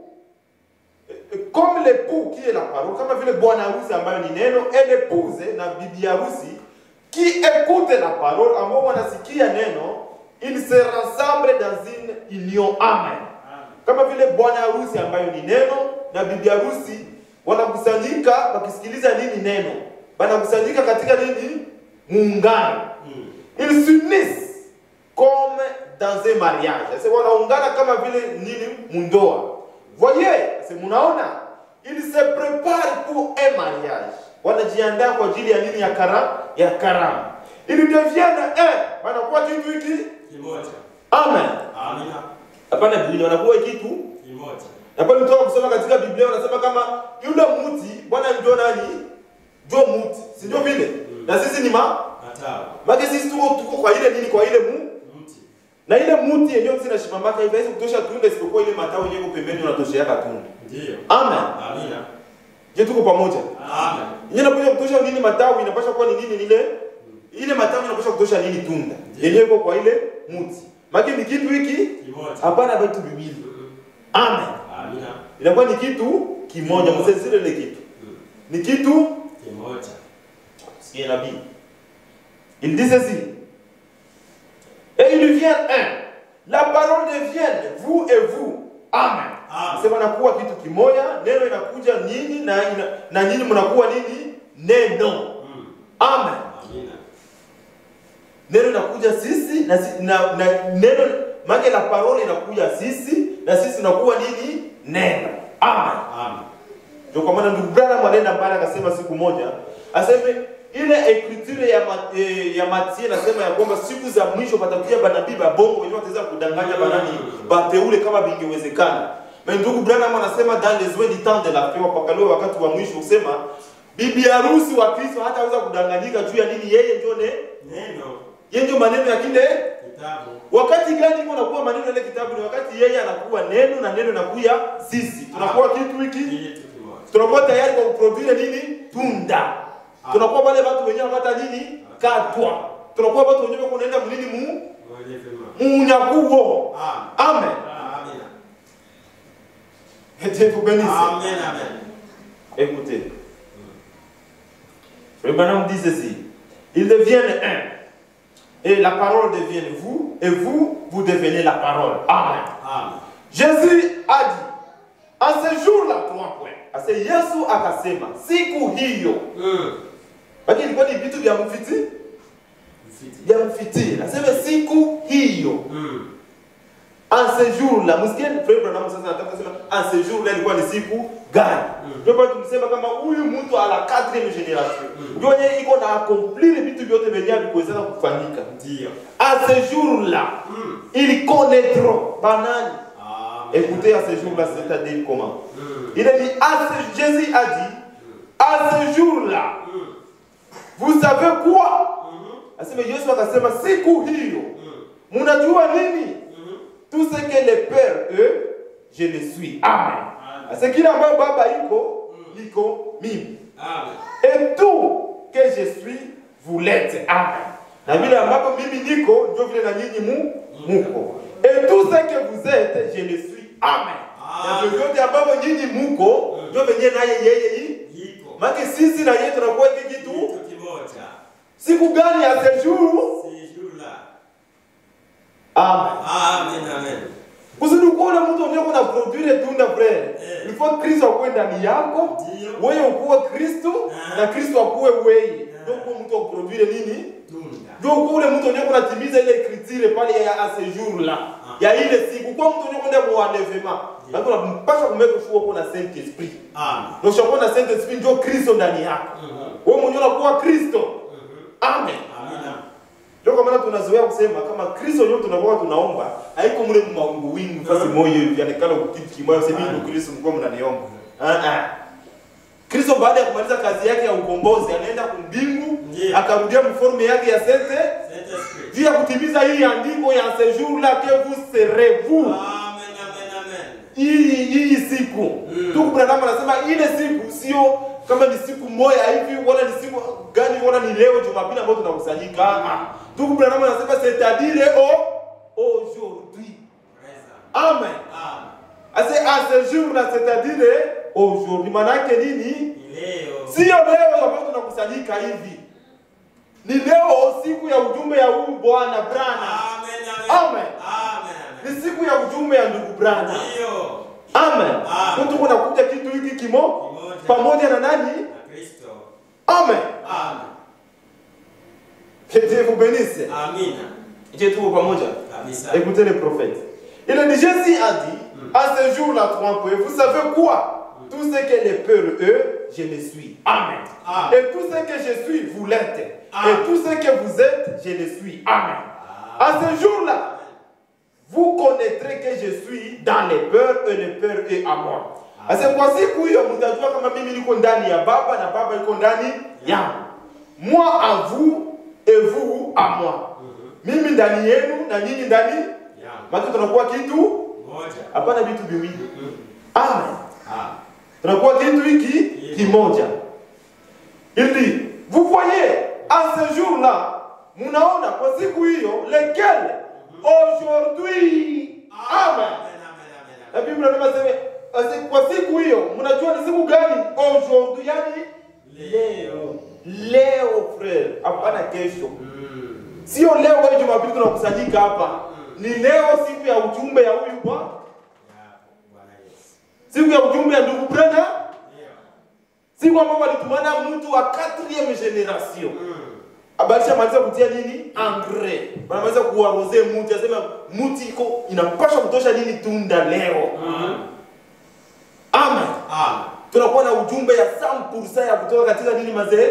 comme l'époux qui est la parole, comme vile bwana harusi ambayo ni neno, et l'épouse na bibi harusi qui écoute la parole, ambao wanasikia neno, ils se rassemblent dans une union. Amen. Kama vile bwana harusi ambayo ni neno na bibi harusi wanakusanyika wakisikiliza nini neno. Wanakusanyika katika nini? Muungano. Mm. Ils s'unissent comme dans un mariage. C'est wanaungana kama vile nini mundoa. Voyez, c'est munaona? Ils se préparent pour un mariage. Wanajiandaa kwa ajili ya nini? Ya karamu, ya karamu. Ils deviennent un. Wanakuwa kitu hiki kimoja. Amen. Amina. Hapana Biblia wanakuwa kitu kimoja. Na pale mtoka kusoma katika Biblia wanasema kama yule mti Bwana ndio nani? Ndio mti. Si ndio vile? Mm. Na sisi ni ma matawi. Baki sisi tuko tuko kwa ile nini kwa ile mu mti. Na ile mti yenyewe sina shimamaka hivi hizi kutosha tunda isipokuwa ile matawi yenyewe pembeni unatoshea tunda. Ndio. Amen. Amina. Je, tuko pamoja? Amen. Yenyewe inakuja kutosha nini matawi inapaswa kuwa ni nini ile? Ile matawi inapaswa kutosha nini tunda. Yenyewe iko kwa ile mti. Maki ni kitu hiki kimoja. Hapana vitu viwili. Amen. Amina. Inakuwa ni kitu kimoja, msizile ile kitu. Mm. Ni kitu kimoja. Sikia nabii. Il dit ceci. Et il devient un. La parole devient vous et vous. Amen. Amen. Sema nakuwa kitu kimoja, neno inakuja nyinyi na ina, na nyinyi mnakuwa nini? Neno. Mm. Amen. Amina. Neno inakuja sisi na, na, na neno maana la parole inakuja sisi na sisi tunakuwa nini? Neno. Amen. Amen. Ndio kwa maana ndugu Branham alienda mbali akasema siku moja, aseme ile ekriture ya ma, e, ya Mathayo nasema ya kwamba siku za mwisho patakuja manabii babongo wenyewe wataweza kudanganya banani bateule kama vingewezekana. Mais ndugu Branham anasema dans les jours du temps de la fin wapakalio wakati wa mwisho usema bibi harusi wa Kristo hataweza kudanganyika juu ya nini? Yeye ndio neno. Yeye ndio maneno ya kile kitabu. Wakati gani kuna kuwa maneno ile kitabu? Ni wakati yeye anakuwa neno na neno nakuya sisi. Tunakuwa kitu hiki. Tunakuwa tayari kwa kuproduce nini? Tunda. Tunakuwa wale watu wenyewe hata nini? Katwa. Tunakuwa watu wenyewe kunaenda mlini mu munyakuo. Amen. Amen. Dieu vous bénisse. Amen, amen. Écoutez. Le Branham dit ceci. Ils deviennent un. Et la parole devient vous, et vous, vous devenez la parole. Amen. Amen. Jésus a dit, en ce jour-là, trois points. Ase Yesu akasema, siku hiyo. Mm. Baki ilikuwa ni vitu vya mfiti? Mfiti. Vya mfiti. Asema siku hiyo. Mm. En ce jour-là, msikie Frère Branham sasa nataka kusema, en ce jour-là ilikuwa ni siku gani? Ndio mm. Tunasema kama huyu mtu ala quatrième génération. Ndio mm. Yeye iko na accomplir vitu vyote vyenyewe vikuwezeka kufanyika. Ndio. En ce jour-là, mm. Ils connaîtront banani. Écoutez, à ce jour-là, c'est-à-dire comment? Mm. Il a dit, à ce, Jésus a dit, mm. à ce jour-là, mm. vous savez quoi? Mm-hmm. Asema Yesu akasema siku hiyo. Mm. Mnajua nini? Mm-hmm. Tout ce que les pères eux, je le suis. Amen. Asa kila ambayo baba iko, mm. Iko mimi. Amen. Et tout que je suis, vous l'êtes. Amen. Na vile ambapo mimi niko, ndio vile na nyinyi mu muko. Et tout ce que vous êtes, je le suis. Amen. Na vyote ambavyo nyinyi muko, ndio venye naye yeye iko. Maana sisi na yeye tunakuwa kitu kimoja. Siku gani ya sejuru? Sejuru. Amen. Amen, amen. Usidukuona mtu mwenye kuna produire tunda frere. Il faut Kristo akuwe ndani yako, wewe ukuwe Kristo na Kristo akuwe wewe. ndio mtu produire nini? Ndio kule mtu ndio kunatimiza ile écriture pale ya à ce jour là. Ya ile siku kwa mtu ndio kwenda kwa enlèvement. Na kuna mpasha kumeka shuo kuna Saint Esprit. Amen. Ndio shako na Saint Esprit ndio Kristo ndani yako. Wewe mwenyewe unakuwa Kristo. Amen. Amina. Ndio kwa maana tunazoea kusema kama Kristo ndio tunakuwa tunaomba, haiko mle maungu wingi fasi moyo hivi yanekana kitu kimoja sema ndio Kristo mko mnaniomba. Ah ah. Kristo baada ya kumaliza kazi yake ya ukombozi anaenda kumbingu, yeah. Akarudia mforme yake ya sente, juu ya kutimiza hii andiko ya ce jour là que vous serez vous. Amen amen amen. Hii hii siku. Mm. Tuko Branham anasema ile siku sio kama ni siku moja hivi wala ni siku gani wala ni leo Jumapili ambayo tunakusanyika. Ah. Tuko Branham anasema c'est-à-dire au aujourd'hui. Amen. Amen. Ase à ce jour là c'est-à-dire aujourd'hui. Manake nini? Leo. Sio leo ambapo tunakusanyika hivi. Ni leo siku ya ujumbe ya huyu Bwana Brana. Amen amen. Amen. Amen. Ni siku ya ujumbe ya ndugu Brana. Ndio. Amen. Mtu kuna kuja kitu hiki kimo pamoja na nani? Na Kristo. Amen. Amen. Que Dieu vous bénisse. Amen. Je trouve pamoja. Kabisa. Écoutez le prophète. Il a dit, Jésus a dit, à ce jour-là, trompé, vous savez quoi? Tout ce que les peurs, eux, je le suis. Amen. Amen. Et tout ce que je suis, vous l'êtes. Et tout ce que vous êtes, je le suis. Amen. Amen. À ce jour-là, vous connaîtrez que je suis dans les peurs et les peurs est à moi. À ce kwa siku hiyo mtajua kama mimi niko ndani ya Baba na Baba yuko ndani yangu. Moi à vous et vous à moi. Mimi ndani yenu na nyinyi ndani yangu. Maana tunakuwa kitu moja. Hapana vitu viwili. Amen. Amen. Tunakuwa kitu hiki kimoja. Ili vous voyez à ce jour-là, munaona kwa siku hiyo lequel aujourd'hui. Amen. La Bible inasema kwa siku hiyo mnajua ni siku gani? Aujourd'hui, yani leo. Leo frère, hapana kesho. Sio leo wewe Jumapili tunakusanyika hapa. Ni leo siku ya ujumbe ya huyu Bwana. Siku ya ujumbe ya ndugu Brenda. Siku ambapo walitumana mtu wa quatrième génération. Abarisha maliza kutia nini? Engrais. Wanaweza kuarroser mti, asema mti iko inapaswa kutosha nini tunda leo. Mm. Amen. Amen. Tunakuwa na ujumbe ya cent pour cent ya kutoka katika nini mazee?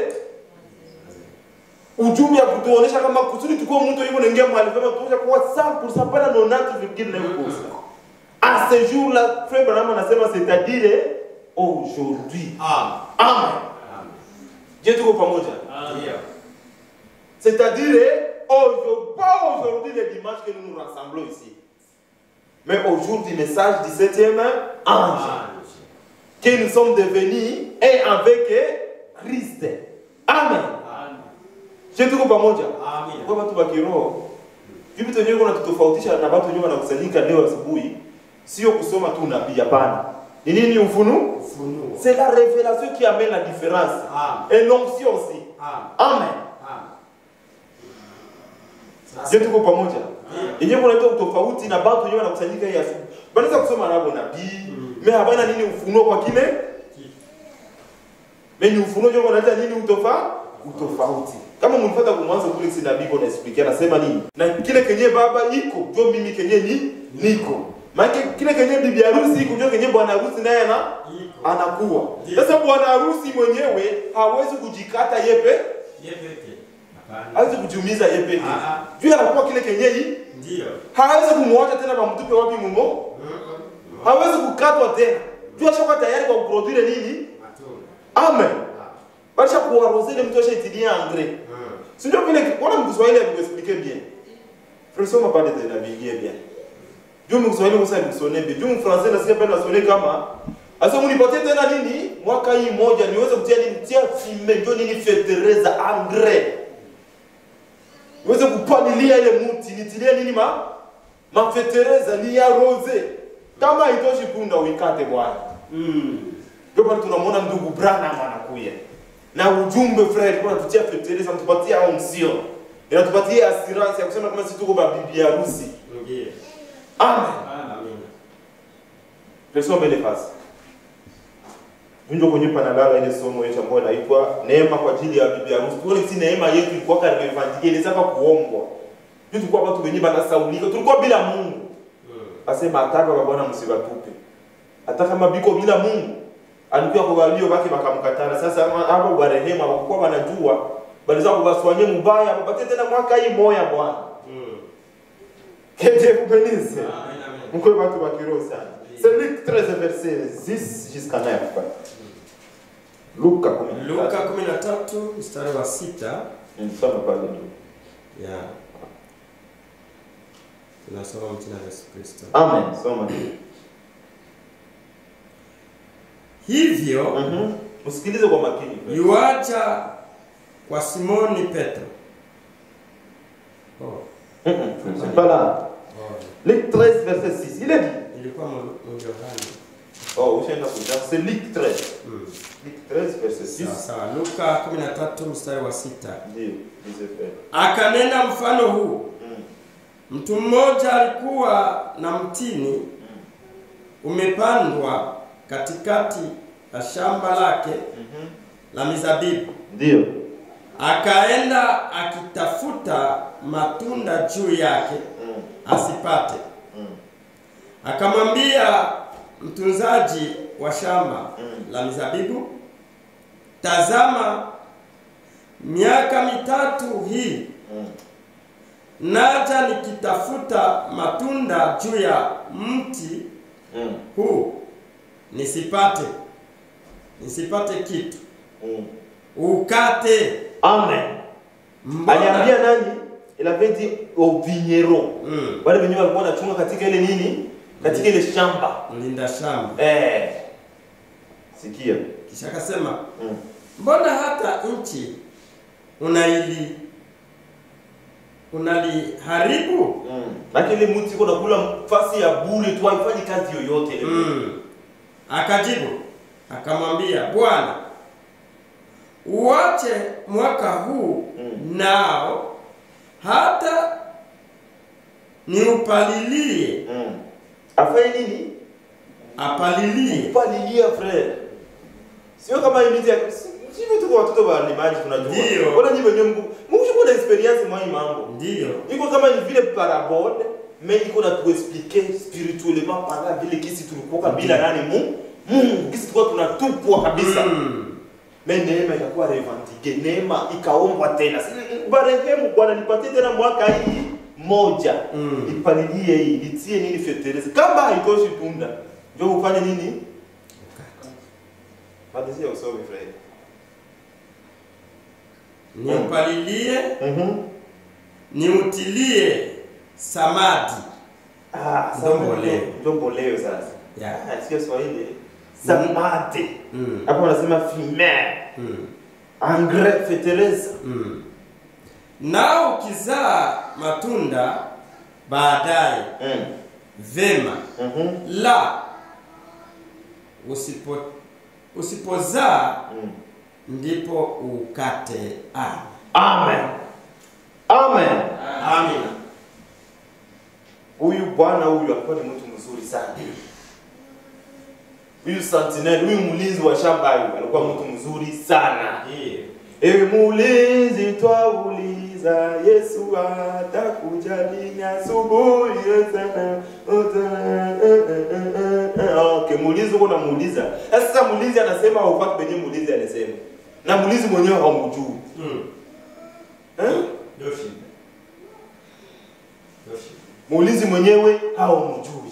Ujumbe ya kutuonesha kama kusudi tukua mtu yuko naingia mahali pema tuosha kwa cent pour cent pana nonante virgule neuf pour cent. À ce jour-là, frère Branham anasema c'est-à-dire aujourd'hui. Amen. Amen. Je tuko pamoja. Amen. C'est-à-dire aujourd'hui, pas aujourd'hui le dimanche que nous nous rassemblons ici, mais aujourd'hui le message du septième ange, que nous sommes devenus et avec Christ. Amen. Je tuko pamoja. Amen. Kwa watu wa kiroho, vipi tunyo kuna tutofautisha na watu wenyewe wanakusanyika leo asubuhi, sio kusoma tu nabii hapana. Ni nini ufunuo? Ufunuo. C'est la révélation qui amène la différence. Amen. Et l'onction aussi. Amen. Amen. Je tuko pamoja. Yenyewe kunaleta utofauti na watu wenyewe wanakusanyika hii asubuhi. Banaweza kusoma nabo nabii, mais habana nini ufunuo kwa kile? Mais ufunuo ndio unaleta nini utofa? Utofauti. Kama mlifuata kwa mwanzo kule si nabii bona expliquer anasema nini? Na kile kenye baba iko, ndio mimi kenye ni niko. Maana kile kenye bibi harusi iko, ndio kenye bwana harusi naye ana anakuwa. Sasa bwana harusi mwenyewe hawezi kujikata yepe yepe. Hawezi kujiumiza yeye pekee. Juu anakuwa kile kenyeji ndio. Hawezi kumwacha tena kwa mtupe wapi mungo? Hawezi kukatwa tena. Juu ashakuwa tayari kwa kuproduire nini? Amen. Basha kuarroser mtu ashaitilia engrais. Si ndio vile kwa Mkiswahili akuexpliquer bien. Frère soma pas de la bien bien. Juu Mkiswahili usa msone bien. Juu Mfrançais nasikia penda sone kama asa munipatie tena nini? Mwaka hii moja niweze kutia nini? Tia fime ndio nini fetereza engrais. Uweze kupalilia ile mti, nitilie nini ma? Mafetereza ni ya rose. Kama itoshi punda uikate bwana. Mm. Ndio pale tunamwona ndugu Branham anakuja. Na ujumbe frère kwa tutia fetereza mtupatia onction. Inatupatia assurance ya kusema kama sisi tuko ba bibi harusi. Ndio. Amen. Amen. Personne ne le fasse. Ndio kwenye panalala ile somo yetu ambayo inaitwa neema kwa ajili ya bibi harusi. Tuone si neema yetu ilikuwa karibu evangeli ilitaka kuombwa. Ndio tulikuwa watu wenyewe banasaulika. Tulikuwa bila Mungu. Asema ataka kwa Bwana msibatupe. Hata kama biko bila Mungu, alikuwa kwa walio wake wakamkatana. Sasa hapo kwa rehema walikuwa wanajua baliza kubaswanye mbaya, bapate tena mwaka hii moya Bwana. Mm. Kete kubenize. Amen. Mko watu wa kiroho sana. C'est Luc treize verset six jusqu'à neuf. Luka kumi na tatu. Luka kumi na tatu mstari wa sita. Nisoma pale tu. Yeah. Tunasoma mtina wa Yesu Kristo. Amen. Soma. Hivyo, mhm. Usikilize kwa makini. Yuacha kwa Simoni Petro. Oh. Mhm. C'est pas là. Oh. Luc treize verset six. Il est dit. Ilikuwa Yohana. Oh, ushaenda kuja. C'est Luc treize. Mm. Luc treize verset six. Sawa sawa. Luka kumi na tatu mstari wa sita. Ndio, nizepe. Akanena mfano huu. Mm. Mtu mmoja alikuwa na mtini mm. umepandwa katikati ya shamba lake mm-hmm. la mizabibu. Ndio. Akaenda akitafuta matunda juu yake mm. asipate. Mm. Akamwambia mtunzaji wa shamba mm. la mizabibu, tazama, miaka mitatu hii mm. naja nikitafuta matunda juu ya mti mm. huu nisipate nisipate kitu. Mm. Ukate. Amen. Aliambia nani? Il avait dit au vigneron. Mm. Wale wenyewe walikuwa wanachunga katika ile nini? Katika ile shamba. Mlinda shamba. Eh. Sikia. Kisha akasema, mm. mbona hata nchi unaili unaliharibu? Mm. Lakini mti kuna kula nafasi ya bure tu, haifanyi kazi yoyote ile. Mm. Akajibu, akamwambia, Bwana, uache mwaka huu mm. nao hata niupalilie. Mm. Afanye nini? Apalilie. Upalilia frère. Sio kama hii miti ya sisi tuko watoto wa limaji tunajua. Ndio. Bora nyinyi wenyewe Mungu. Mungu kuna experience mwa hii mambo. Ndio. Iko kama ni vile parabole, mais iko na tu expliquer spirituellement par vile kisi tulikuwa bila nani Mungu. Mungu kisi tulikuwa tunatupwa kabisa. Mm. Mais neema ikakuwa revendique, neema ikaombwa tena. Barehemu Bwana nipatie tena mwaka hii moja. Mm. Ipalilie hii, itie nini fetereze. Kama haitoshi tunda, ndio ufanye nini? Badisia usome frère. Niupalilie, mhm. Niutilie samadi. Ah, ndomboleo. Ndomboleo sasa. Yeah. Ah, sio Swahili. Samadi. Mm. Hapo wanasema fumier. Mm. Engrais fetereze. Mm. Na ukizaa matunda baadaye mm. vema. Mhm. La usipo usipozaa mm. ndipo ukate. Amen. Amen. Amen. Amen. Huyu bwana huyu alikuwa ni mtu mzuri sana. Huyu sentinel, huyu mlinzi wa shamba huyu alikuwa mtu mzuri sana. Yeah. Ewe mulinzi twauliza, Yesu atakuja lini asubuhi sana. Okay, mulinzi uko namuuliza. Sasa mulinzi anasema haufaki penye mulinzi anasema. Na mulinzi mwenyewe hamjui. Mm. Eh? Doshi. Doshi. Mulinzi mwenyewe haumjui.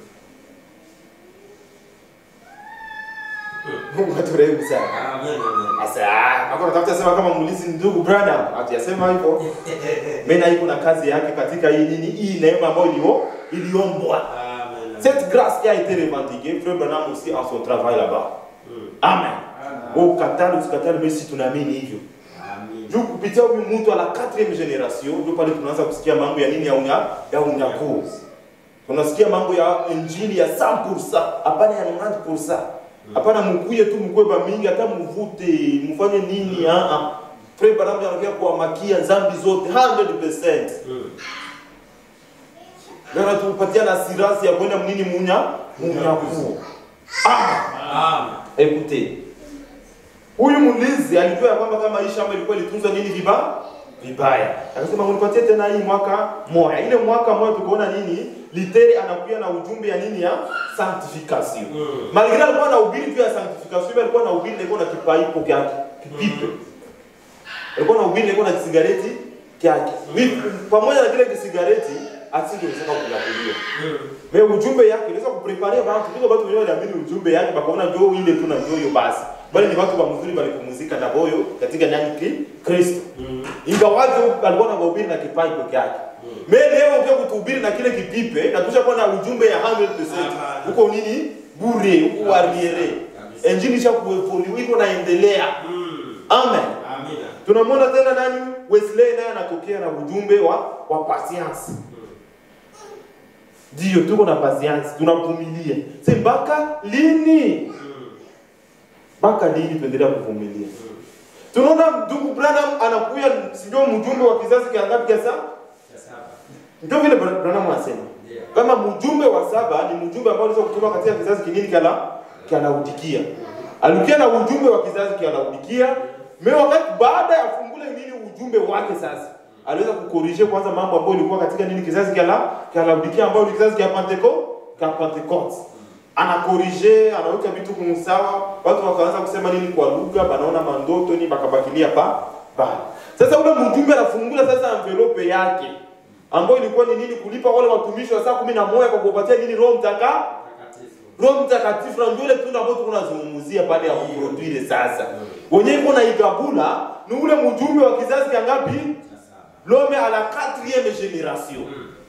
Mungu aturehemu sana. Amen, amen. Asa, hakuna tafuta sema kama mulizi ndugu brother, atiyasema hivyo. Mimi na iko na kazi yake katika hii nini, hii neema ambayo ilio iliombwa. Amen. Cette grâce qui a été revendiquée, frère Branham aussi en son travail là-bas. Mm. Amen. Au katalo usikatalo mimi si tunaamini hivyo. Amen. Juu kupitia huyu mtu ala quatrième génération, ndio pale tunaanza kusikia mambo ya nini ya unya ya unyakuo. Tunasikia mambo ya injili ya cent pour cent, hapana ya ninety pour cent. Hapana mkuye tu mkweba mingi hata mvute mfanye nini ah ah. Frère Branham anakuja kuamakia dhambi zote one hundred percent. Mm. Ndio tunapatia na assurance ya kwenda mnini munya munyakuo. Amen. Écoutez. Huyu mlinzi alijua kwamba kama hii shamba ilikuwa ilitunzwa nini vibaya? Vibaya. Akasema mnipatie tena hii mwaka moja. Ile mwaka moja tukaona nini? Literi anakuja na ujumbe ya nini ya sanctification. Mm. Malgré alikuwa na ubiri juu ya sanctification, alikuwa na ubiri alikuwa na kipaipo kyake, kipipe. Mm. Alikuwa na ubiri alikuwa na kisigareti kyake. Mm. Pamoja na kile kisigareti asingeweza kula kulia. Mm. Mais ujumbe yake inaweza kuprepare watu, kile watu wenyewe waliamini ujumbe yake bakaona ndio ile tu na ndio hiyo basi. Bali ni watu wa mzuri walipumzika na boyo katika nani Kristo. Mm. Ingawaje alikuwa na ubiri na kipaipo kyake. Mimi leo ukiwa kutuhubiri na kile kipipe na tusha kuwa na ujumbe ya mia moja. Huko nini? Bure, huko wariere. Injili cha kuevolve iko naendelea. Amen. Amina. Tunamwona tena nani? Wesley naye anatokea na ujumbe wa wa patience. Ndio tuko na patience, tunavumilia. Si mpaka lini? Mpaka lini tuendelea kuvumilia? Tunaona ndugu Branham anakuja sio mjumbe wa kizazi cha ngapi sasa? Ndio vile Branham anasema. Kama mjumbe wa saba ni mjumbe ambao unaweza kutuma katika kizazi kinini kala Laodikia. Alikuwa na ujumbe wa kizazi cha Laodikia, mimi wakati baada ya fungule nini ujumbe wake sasa. Aliweza kukorije kwanza mambo ambayo ilikuwa katika nini kizazi cha Laodikia ambao ni kizazi cha Pentecost, cha Pentecost. Anakorije, anaweka vitu kumsawa, watu wakaanza kusema nini kwa lugha, banaona mandoto ni bakabakilia pa pa. Sasa ule mjumbe anafungula sasa envelope yake ambayo ilikuwa ni nini kulipa wale watumishi wa saa kumi na moja kwa kupatia nini Roho Mtakatifu. Roho Mtakatifu na ndio ile tunda ambayo tunazungumzia pale ya kuproduire sasa. Wenyewe iko na igabula ni ule mjumbe wa kizazi cha ngapi? L'homme à la quatrième génération.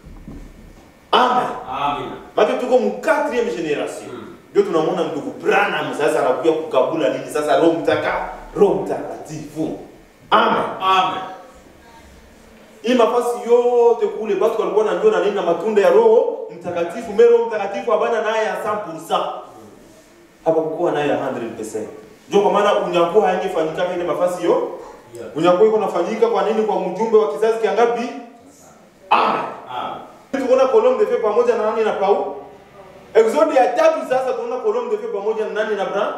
Amen. Amen. Bado tuko mu quatrième génération. Ndio tunamwona ndugu Branham sasa anakuja kukabula nini sasa Roho Mtakatifu. Roho Mtakatifu. Amen. Amen. Hii mafasi yote kule watu walikuwa wanajua na nini na matunda ya Roho Mtakatifu, mimi Roho Mtakatifu abana naye ya cent pour cent. Hapa kukuwa naye ya one hundred percent. Ndio kwa maana unyakuo haingefanyika ile mafasi yo. Unyakuo iko nafanyika kwa nini kwa mjumbe wa kizazi kia ngapi? Amen. Amen. Tunaona colonne de feu pamoja na nani na Paulo? Exode ya tatu sasa tunaona colonne de feu pamoja na nani na Branham?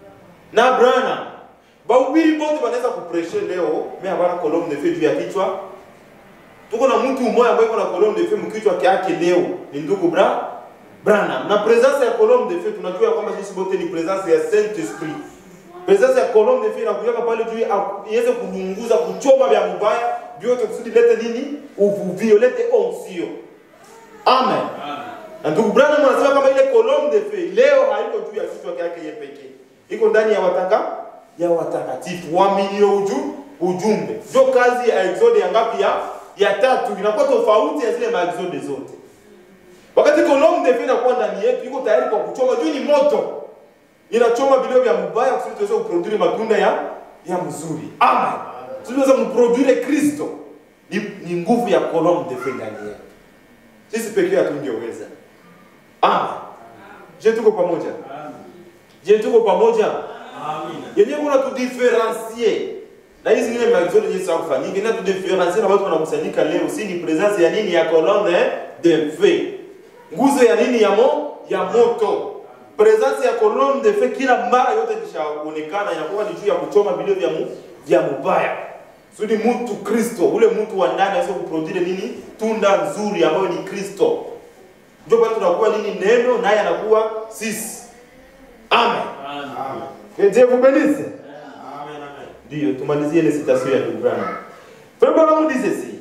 Na Branham. Bahubiri bote wanaweza kupreshe leo, mimi habana colonne de feu juu ya kichwa. Tuko na mtu mmoja ambaye kuna colonne de feu mkichwa yake leo, ni ndugu Bra Branham. Na presence ya colonne de feu tunajua kwamba sisi bote ni presence ya Saint Esprit. Presence ya colonne de feu inakuja pale juu iweze kulunguza kuchoma vya mbaya, vyote kusudi lete nini? Uvuvio, lete onction. Amen. Amen. Na ndugu Branham anasema kama ile colonne de feu leo haiko juu ya kichwa yake yeye pekee. Iko ndani ya wataka ya watakatifu waaminio uju ujumbe. Ndio kazi ya Exode ya ngapi ya ya tatu inakuwa tofauti ya zile maexode zote. Wakati colonne de feu inakuwa ndani yetu iko tayari kwa kuchoma juu ni moto. Inachoma vilio vya mbaya kusudi tuweze kuproduce matunda ya ya mzuri. Amen. Tuweze kuproduce Kristo. Ni, ni nguvu ya colonne de feu ndani yetu. Sisi pekee hatungeweza. Amen. Je, tuko pamoja? Amen. Je, tuko pamoja? Amen. Yenyewe kuna tu differentier. Na hizi zingine maexode hizi sawa kufanyika, na tu differentier na watu wanakusanyika leo, si ni presence ya nini ya colonne de feu. Nguzo ya nini ya mo ya moto. Presence ya colonne de feu kila mara yote kishaonekana inakuwa ni juu ya kuchoma vilio vya mu vya mubaya. Sudi mtu Kristo, ule mtu wa ndani aweze kuproduce nini? Tunda nzuri ambayo ni Kristo. Ndio bado tunakuwa nini neno naye anakuwa sisi. Amen. Amen. Que Dieu vous bénisse. Amen. Amen. Dieu, tumalizie les citations ya ndugu Branham. Frère Branham dit ceci.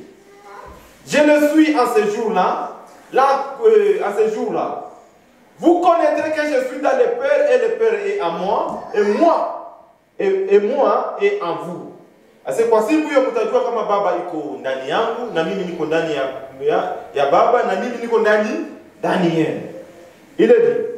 Je le suis en ce jour-là, là euh, à ce jour-là. Vous connaîtrez que je suis dans le Père et le Père est en moi et moi et, et moi est en vous. Ase kwa siku hiyo mtajua kama baba iko ndani yangu na mimi niko ndani ya, ya ya baba na mimi niko ndani ndani yenu. Il est dit.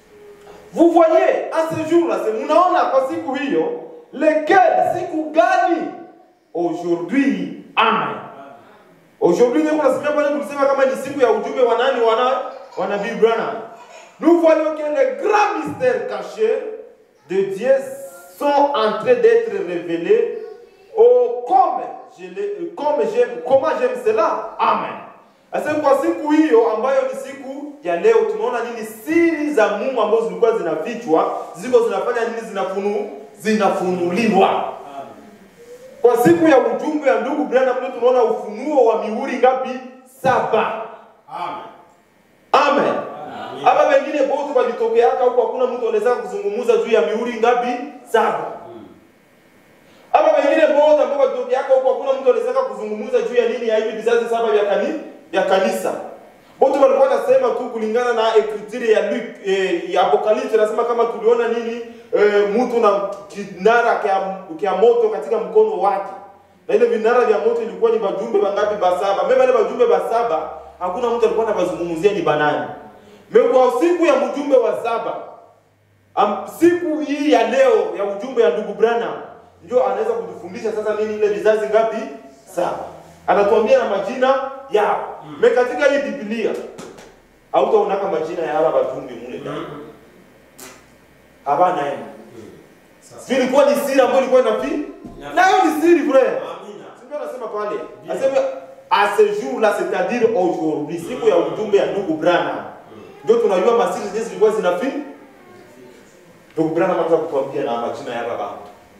Vous voyez à ce jour-là, c'est mnaona kwa siku hiyo lequel siku gani? Aujourd'hui. Amen. Aujourd'hui ndio tunasikia pale tulisema kama ni siku ya ujumbe wa nani wana wa Nabii Branham. Nous voyons que les grands mystères cachés de Dieu sont en train d'être révélés. Oh, comme je le, comme j'aime, comment j'aime cela. Amen. Asa kwa siku hiyo ambayo ni siku ya leo tunaona nini siri za Mungu ambazo zilikuwa zinafichwa ziko zinafanya nini? Zinafunu zinafunuliwa. Kwa siku ya ujumbe ya ndugu Branham tunaona ufunuo wa mihuri ngapi? Saba. Amen. Amen. Hapa wengine bote walitokea huko, hakuna mtu anaweza kuzungumza juu ya mihuri ngapi? Saba. Hapa wengine bote ambao walitokea huko, hakuna mtu anaweza kuzungumza juu ya nini ya hivi vizazi saba vya kanisa ya kanisa. Bote walikuwa wanasema tu kulingana na ekritiri ya Luke eh, ya Apocalypse, anasema kama tuliona nini eh, mtu na kinara kia, kia moto katika mkono wake. Na ile vinara vya moto ilikuwa ni bajumbe bangapi? Basaba. Mema ile bajumbe basaba, hakuna mtu alikuwa anabazungumzia ni banani. Mema kwa siku ya mjumbe wa saba, am, siku hii ya leo ya ujumbe ya ndugu Branham, ndio anaweza kutufundisha sasa nini ile vizazi ngapi? Saba. Anatuambia na majina yao. Mm. Me katika hii Biblia hautaonaka majina ya hawa wajumbe mule ndani. Mm. Habana yeye. Sasa ilikuwa ni siri ambayo ilikuwa inafi. Nayo ni siri frère. Amina. Sio anasema pale. Anasema à ce jour là, c'est-à-dire aujourd'hui, siku ya ujumbe ya ndugu Branham. Ndio tunajua masiri hizi zilikuwa zinafi. Ndugu Branham anataka kutuambia na majina ya baba.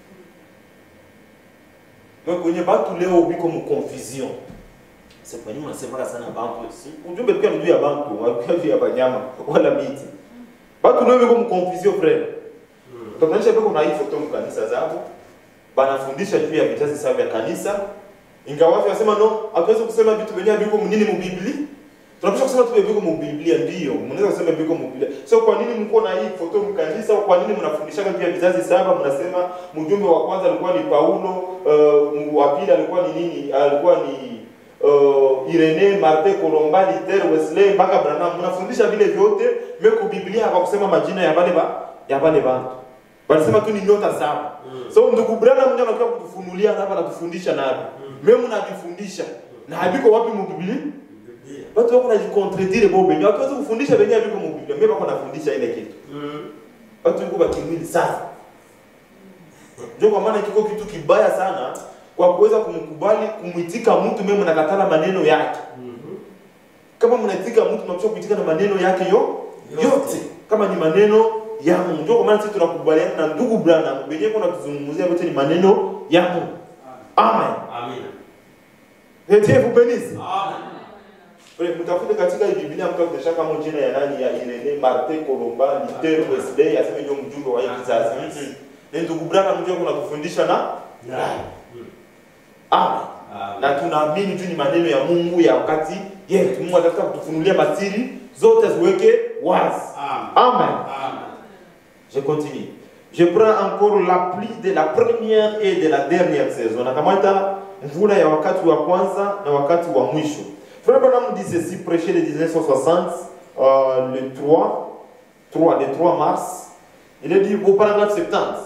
Mwe kwenye batu leo biko mu confusion. C'est kwa nini unasema sana bantu? Ujumbe pia ndio ya bantu, wakiwa ya banyama wala miti. Batu leo biko mu confusion frère. Tunaonyesha biko na hii foto mu kanisa zao. Banafundisha juu ya vizazi saba vya kanisa. Ingawa watu wasema no, hatuwezi kusema vitu vyenyewe biko mnini mu Biblia. Tunapaswa kusema tu biko mu Biblia ndio. Mnaweza kusema biko mu Biblia. So kwa nini mko na hii foto mu kanisa? Kwa nini mnafundisha juu ya vizazi saba? Mnasema mjumbe wa kwanza alikuwa ni Paulo, uh, wa pili alikuwa ni nini? Alikuwa ni uh, Irene, Martin, Colomba, Luther, Wesley, mpaka Branham. Mnafundisha vile vyote, meko Biblia hawakusema majina ya wale ba ya wale bantu. Wanasema tu ni nyota saba. Mm. So ndugu Branham ndio anakuwa kutufunulia hapa na kufundisha nabi. Mimi mm. mnajifundisha. Na habiko wapi mu Biblia? Biblia. Watu wako wanajikontredire bobe. Ndio watu kufundisha wenyewe habiko mu Biblia. Mimi wako nafundisha ile kitu. Mm. Watu wako bakimwili sasa. Ndio kwa maana kiko kitu kibaya sana kwa kuweza kumkubali kumuitika mtu mimi mnakatala maneno yake. Mm-hmm. Kama mnaitika mtu mnachoka kuitika na maneno yake yo yote, yote. Kama ni maneno ya Mungu. Ndio kwa maana sisi tunakubaliana na ndugu Branham, wenyewe kuna tuzungumzia yote ni maneno ya Mungu. Amen. Amen. Ndiye kubenisi. Amen. Wewe mtafute katika Biblia mtakutesha kama jina ya nani ya Irene, Martin, Colomba, Luther, Wesley, aseme ndio mjumbe wa hii kizazi. Mm-hmm. Na ndugu Branham ndio kuna kufundisha na yeah. Amen. Amen. Na tunaamini tu ni maneno ya Mungu ya wakati yetu. Mungu anataka kutufunulia masiri zote ziweke wazi. Amen. Amen. Amen. Je continue. Je prends encore la pluie de la première et de la dernière saison. Nakamata mvula ya wakati wa kwanza na wakati wa mwisho. Frère Branham dit ceci, prêché le dix-neuf cent soixante, euh, le trois, trois, le trois mars. Il a dit au paragraphe soixante-dix.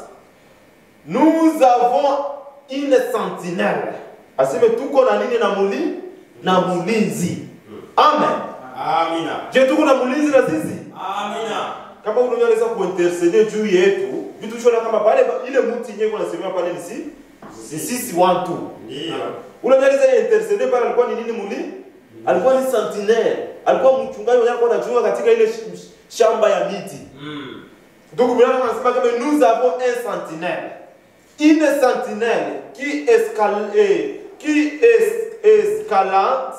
Nous avons une sentinelle. Aseme tuko na nini na muli? Na mulinzi. Amen. Amina. Je tuko na mulinzi na sisi? Amina. Kama unaweza kuintercede juu yetu, vitu shona kama pale ile mtu yenyewe unasema pale ni si si sisi watu. Ndio. Unaweza intercede pale alikuwa ni nini muli? Alikuwa ni sentinelle. Alikuwa mchungaji mwenye alikuwa anachunga katika ile shamba ya miti. Mm. Donc Branham anasema kama nous avons un sentinelle. Une sentinelle qui escale qui es, escalade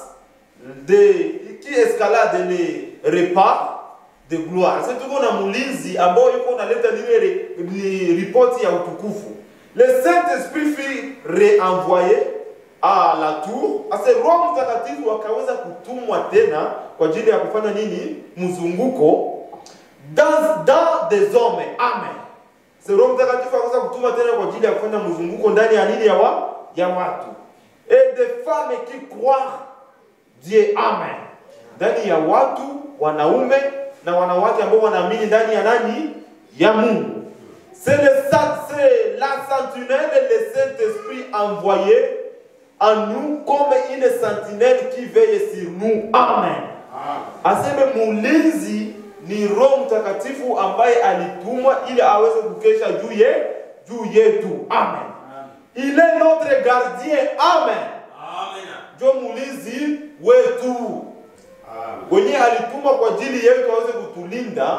de qui escalade les repas de gloire. C'est tout qu'on a mulinzi ambao yuko unaleta nile ni ripoti ya utukufu. Le Saint-Esprit fut réenvoyé à la tour. Ase Roho Mtakatifu akaweza kutumwa tena kwa ajili ya kufanya nini? Mzunguko dans dans des hommes. Amen. C'est Roho Mtakatifu akaweza kutumwa tena kwa ajili ya kufanya mzunguko ndani ya nini ya wa ya watu. Et des femmes qui croient Dieu. Amen. Ndani ya watu wanaume na wanawake ambao wanaamini ndani ya nani? Ya Mungu. C'est le c'est la sentinelle le Saint-Esprit envoyé en nous comme une sentinelle qui veille sur nous. Amen. Aseme mulinzi ni Roho Mtakatifu ambaye alitumwa ili aweze kukesha juu ye juu yetu. Amen. Il est notre gardien. Amen. Amen. Jo mulinzi wetu. Mwenye alituma kwa ajili yetu aweze kutulinda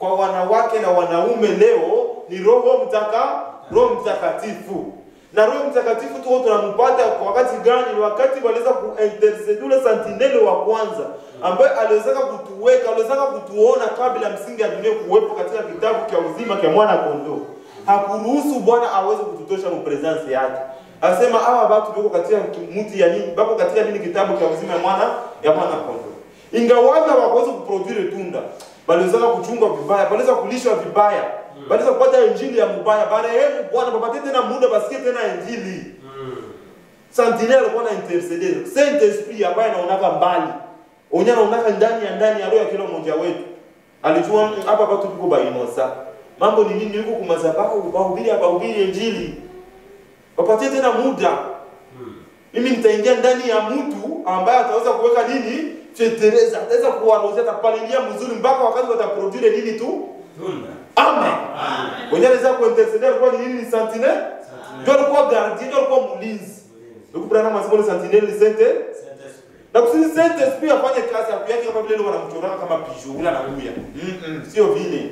kwa wanawake na wanaume leo ni Roho Mtaka, Roho Mtakatifu. Na Roho Mtakatifu tu tunampata kwa wakati gani? Ni wakati waliweza kuintercede ule sentinelle wa kwanza ambaye aliweza kutuweka, aliweza kutuona kabla msingi ya dunia kuwepo katika kitabu cha uzima cha mwana kondoo. Hakuruhusu Bwana aweze kututosha mu presence yake. Anasema hawa watu wako katika mti ya nini? Bako katika nini kitabu cha uzima ya mwana ya mwana kondoo. Ingawaje hawawezi kuproduce tunda, baliweza kuchungwa vibaya, baliweza kulishwa vibaya. Mm. Baliweza kupata injili ya mbaya. Bale hebu Bwana bapate tena muda basikie tena injili. Mm. Sentinelle alikuwa na intercede. Saint Esprit ambaye anaonaka mbali. Onyana anaonaka ndani ya ndani ya roho ya kila mmoja wetu. Alijua hapa watu tuko bainosa. Mambo ni nini yuko kumazabahu, bahubiri bahubiri injili. Bapate tena muda. Mm. Mimi nitaingia ndani ya mtu ambaye ataweza kuweka nini? Fetereza, ataweza kuwarozea, atapalilia mzuri mpaka wakati wataproduce nini tu? Tunda. Amen. Amen. Wenye anaweza kuintercede kwa nini ni sentinelle? Ndio alikuwa gardien, ndio alikuwa mlinzi. Ndio kuna nama sema sentinelle ni Saint Esprit. Na kusini Saint Esprit afanye kazi yake kama vile wanamchoraka kama pigeon ila anakuya. Mhm, sio vile.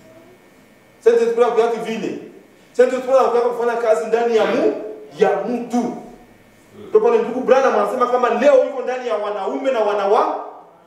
Saint Esprit yake vile. Saint Esprit anataka kufanya kazi ndani ya mu ya mtu. Ndio pale ndugu Branham anasema kama leo yuko ndani ya wanaume na wanawake.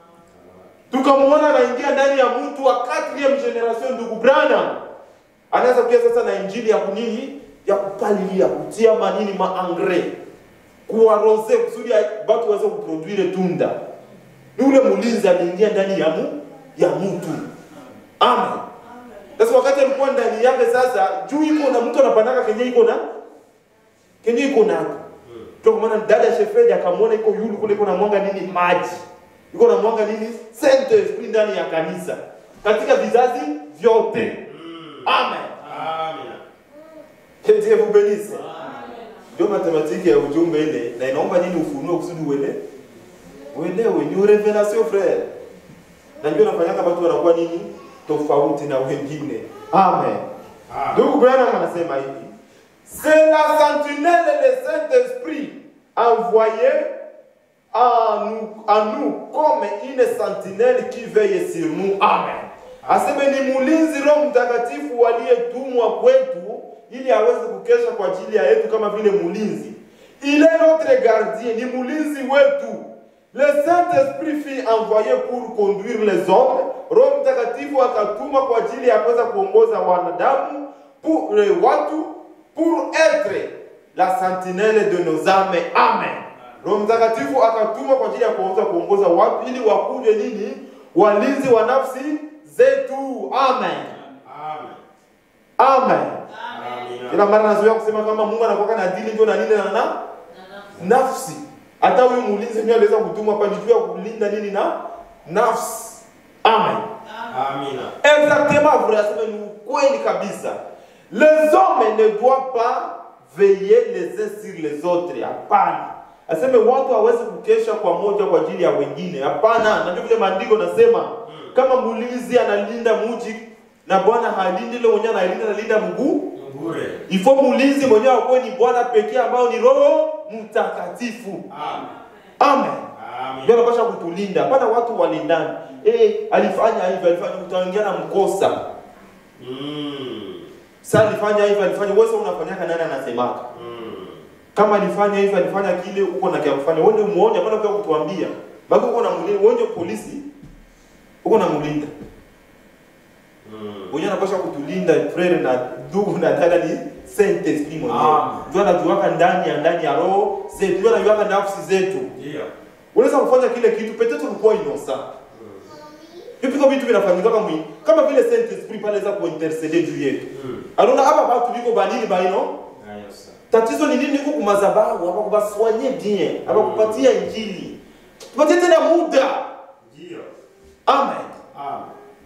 Tukamuona anaingia ndani ya mtu wa quatrième generation ndugu Branham. Anaweza pia sasa na injili ya kunini? Ya kupalilia, kutia manini ma engrais. Kuarose kusudi watu waweze kuproduire tunda. Ni ule mlinzi anaingia ndani ya mu ya mtu. Amen. Sasa wakati alikuwa ndani yake sasa, juu iko na mtu anapandaka kenye iko na kenye iko na. Kwa maana dada Shefedi akamwona iko yulu kule iko na mwanga nini maji. Iko na mwanga nini? Saint Esprit ndani ya kanisa. Katika vizazi vyote. Mm. Amen. Amen. Que Dieu vous bénisse. Amen. Ndio matematiki ya ujumbe ile na inaomba nini ufunuo kusudi uelewe? Uelewe ni revelation frère. Na ndio nafanyaka watu wanakuwa nini? Tofauti na wengine. Amen. Ndugu Branham anasema hivi. C'est la sentinelle de Saint-Esprit envoyée à nous, à nous comme une sentinelle qui veille sur nous. Amen. Aseme ni mulinzi Roho Mtakatifu aliyetumwa kwetu ili aweze kukesha kwa ajili ya yetu kama vile mulinzi. Il est notre gardien, ni mulinzi wetu. Le Saint-Esprit fut envoyé pour conduire les hommes. Roho Mtakatifu akatuma kwa ajili ya kuweza kuongoza wanadamu, pour les watu, pour être la sentinelle de nos âmes. Amen. Roho Mtakatifu akatuma kwa ajili ya kuongoza kuongoza watu ili wakuje nini? Walinzi wa nafsi zetu. Amen. Amen. Amen. Kila mara nazoea kusema kama Mungu anakuwa na dini ndio na nini na na nafsi. Hata huyu mulinzi mimi aliweza kutuma hapa nijua kulinda nini na nafsi. Amen. Amina. Exactement, vrai, c'est une kweli kabisa. Les hommes ne doivent pas veiller les uns sur les autres. Hapana. Aseme watu hawezi kukesha kwa moja kwa ajili ya wengine. Hapana. Na ndio vile maandiko nasema hmm. Kama mulinzi analinda mji na Bwana halindi ile mwenye analinda analinda mguu bure. Ifo mulinzi mwenyewe akwe ni Bwana pekee ambao ni Roho Mtakatifu. Amen. Amen. Amen. Ndio anapaswa kutulinda. Hapana watu walindani. Eh, alifanya hivi, alifanya utaingia na mkosa. Mm. Sasa alifanya hivi, alifanya wewe unafanyaka nani anasemaka? Mm. Kama alifanya hivi, alifanya kile uko na kia kufanya. Wewe ndio muone, hapana kwa kutuambia. Bado uko na mlinda, wewe ndio polisi. Uko na mlinda. Mm. Wewe unapaswa kutulinda frere na ndugu na dada ni Saint Esprit mwenyewe. Ndio anajuaka ndani ya ndani ya roho zetu, ndio anajuaka nafsi zetu. Ndio. Unaweza kufanya kile kitu peut-être ulikuwa innocent. Hivi kwa vitu vinafanyika kama mimi, kama vile Saint Esprit pale za kuintercede juu yetu. Mm. Alona hapa watu biko banini baino? Yes. Tatizo ni nini huko kumazabahu, hapa kubaswanye bien, hapa kupatia injili. Tupatie tena muda. Ndio. Amen. Amen.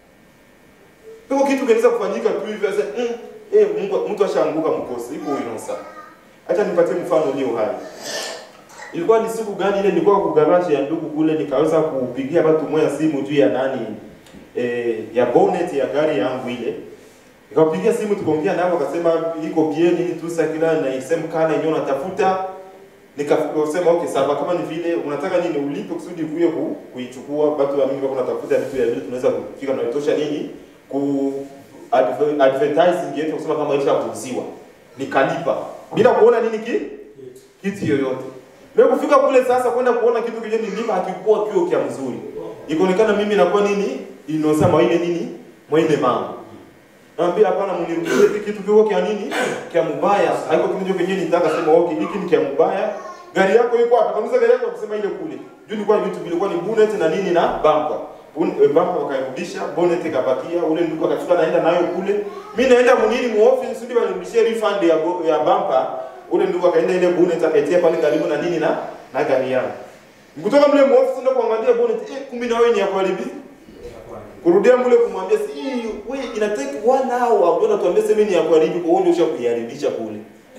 Kwa kitu kinaweza kufanyika tu hivi sasa, mm, eh Mungu mtu ashaanguka mkosi, ipo innocent. Acha nipatie mfano leo hai. Ilikuwa ni siku gani ile nilikuwa ku garage ya ndugu kule nikaweza kupigia watu moja simu juu ya nani eh ya bonnet ya gari yangu ile. Nikapigia simu tukaongea nao akasema iko bien nini tu sakila na isem kana yenyewe unatafuta. Nikasema okay sawa kama ni vile unataka nini ulipe kusudi kuye ku, kuichukua watu wa mingi wako natafuta vitu ya vile tunaweza kufika na itosha nini ku adver, advertising yetu kusema kama ilisha kuuziwa. Nikalipa bila kuona nini ki kitu yoyote. Leo kufika kule sasa kwenda kuona kitu kile nilipa hakikuwa kio kia mzuri. Ikaonekana mimi nakuwa nini? Inosema ile nini? Mwende mama. Naambia hapana mnirudishie kitu kio kia nini? Kia mbaya. Haiko kitu kenyewe nitaka sema okay hiki ni kia mbaya. Gari yako iko hapa. Kama gari yako kusema ile kule. Juu nilikuwa vitu vilikuwa ni bonnet na nini na bumper. Bumper wakairudisha, bonnet ikabakia, ule ndugu akachukua naenda nayo kule. Mimi naenda munini mu office ndio wanirudishie refund ya ya bumper. Ule ndugu akaenda ile bonnet akaitia pale karibu na nini na na gari yangu. Kutoka mle mu office ndio kuangalia bonnet eh kumbe na wewe ni ya kuharibi. Kurudia mle kumwambia si wewe ina take one hour ndio natuambia sema ni ya kuharibi kwa hiyo ndio kuiharibisha kule.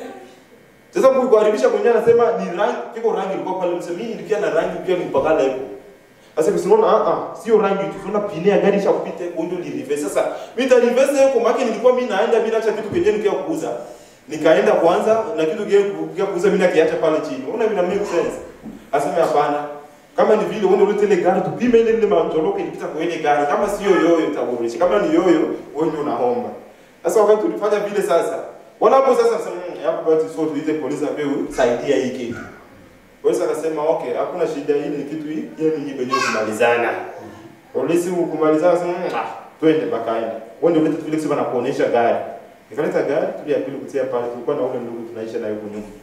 Sasa kuiharibisha kwenye anasema ni rangi kiko rangi ilikuwa pale msema mimi nilikia na rangi pia mpakala hapo. Sasa usiona ah ah sio rangi tu tunaona pine ya gari ishakupita huko ndio ni reverse. Sasa mimi ta reverse huko maki nilikuwa mimi naenda mimi naacha kitu kenyewe nikia kuuza. Nikaenda kwanza na kitu kia kuuza mimi nakiacha pale chini. Unaona vina make sense. Asema hapana. Kama ni vile wewe ulete ile gari tupime ile ile manjoloke ilipita kwenye gari. Kama sio yoyo utaboresha. Kama ni yoyo wewe ndio unaomba. Sasa wakati tulifanya vile sasa wala hapo sasa nasema hapo basi sio tuite polisi ambaye saidia hii kitu. Polisi akasema okay hakuna shida hili ni kitu hii yeye ni yenyewe kumalizana. Polisi kumalizana sema ah twende bakaenda. Wewe ndio ulete vile kusema na kuonesha gari. Nikaleta gari tulia pili kutia pale tulikuwa na ule ndugu tunaisha naye huko nyuma.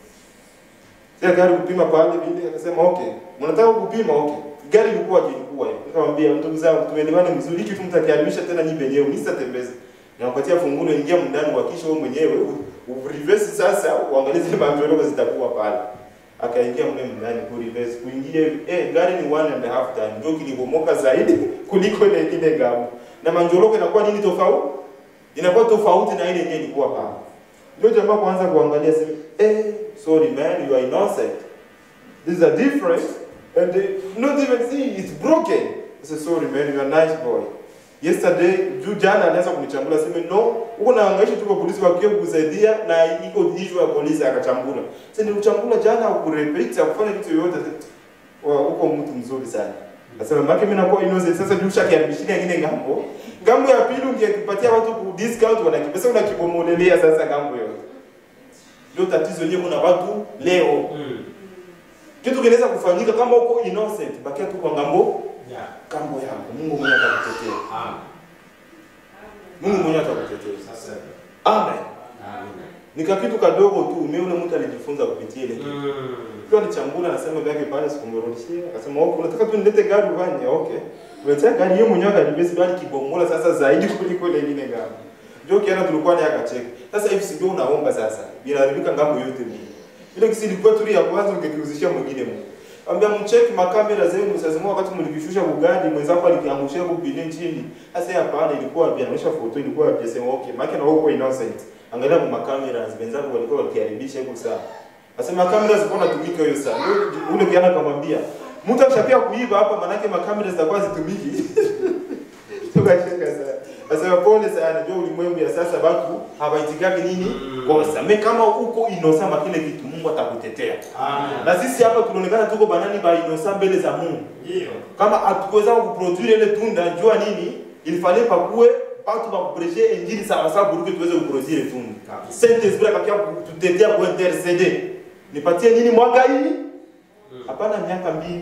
Sasa gari kupima pale vile akasema okay mnataka kupima okay. Gari ilikuwa je ilikuwa hiyo. Nikamwambia ndugu zangu tuelewane mzuri hiki tu mtakiharibisha tena nyi wenyewe msitembeze. Na wapatia fungulo ingia ndani wakisha wewe mwenyewe ureverse sasa uangalie zile manjoloka zitakuwa pale. Akaingia mle ndani ku reverse kuingia eh gari ni one and a half ton ndio kilibomoka zaidi kuliko ile ile gamu. Na manjoloka inakuwa nini tofauti? Inakuwa tofauti na ile yenyewe ilikuwa pale. Ndio jamaa kwanza kuangalia sema eh sorry man you are innocent. These are different and they not even see it's broken. I said sorry man you are a nice boy. Yesterday juu jana alianza kunichambula sema no uko naangaisha tu kwa polisi wakiwa kusaidia na iko issue ya polisi akachambula. Sasa nilichambula jana au kurepeat au kufanya kitu yoyote uko mtu mzuri sana. Nasema maki mimi nakuwa innocent sasa juu shakiaribishia nyingine ngambo. Ngambo ya pili ungekipatia watu ku discount wanakipesa unakibomolelea sasa ngambo yote. Ndio tatizo lenyewe kuna watu leo. Mm. Kitu kinaweza kufanyika kama uko innocent bakia tu kwa ngambo. Yeah. Kambo yako Mungu mwenyewe atakutetea. Amen. Mungu mwenyewe atakutetea. Sasa. Amen. Amen. Nika kitu kadogo tu umeona mtu alijifunza kupitia ile kitu. Mm. Kwa nichambula nasema vyake pale sikumrudishia. Akasema okay unataka tu nilete gari ufanye okay. Umetia gari yeye mwenyewe alibesi bali kibomola sasa zaidi kuliko ile nyingine gari. Ndio kiana tulikuwa naye akacheka. Sasa hivi si ndio unaomba sasa. Bila haribika ngambo yote mimi. Ile kisi ilikuwa tu ya kwanza ungekiuzishia mwingine Mungu. Ambia mcheck makamera zenu sasa wakati mlikishusha bugadi mwenzako alikiangushia kupinde chini. Sasa hapana ilikuwa bianisha foto ilikuwa pesa okay. Maana na wao innocent. Angalia kwa makamera wenzako walikuwa wakiharibisha huko sana. Sasa makamera zilikuwa zinatumika hiyo sana. Ule kijana akamwambia, "Mtu akishapia kuiba hapa manake makamera zitakuwa zitumiki." Tukacheka sana. Sasa pole sana ndio ulimwengu ya sasa watu hawaitikaki nini? Kosa. Mimi kama uko inosama kile kitu Mungu atakutetea. Amen. Na sisi hapa tunaonekana tuko banani ba inosa mbele za Mungu. Ndio. Kama hatukuweza kuproduce ile tunda njua nini? Ilifale pakue watu wa kuprêcher injili sawa sawa buruke tuweze kuproduce ile tunda. Saint Esprit akakia kututetea kwa interceder. Nipatie nini mwaka hii? Hapana hmm. miaka mbili.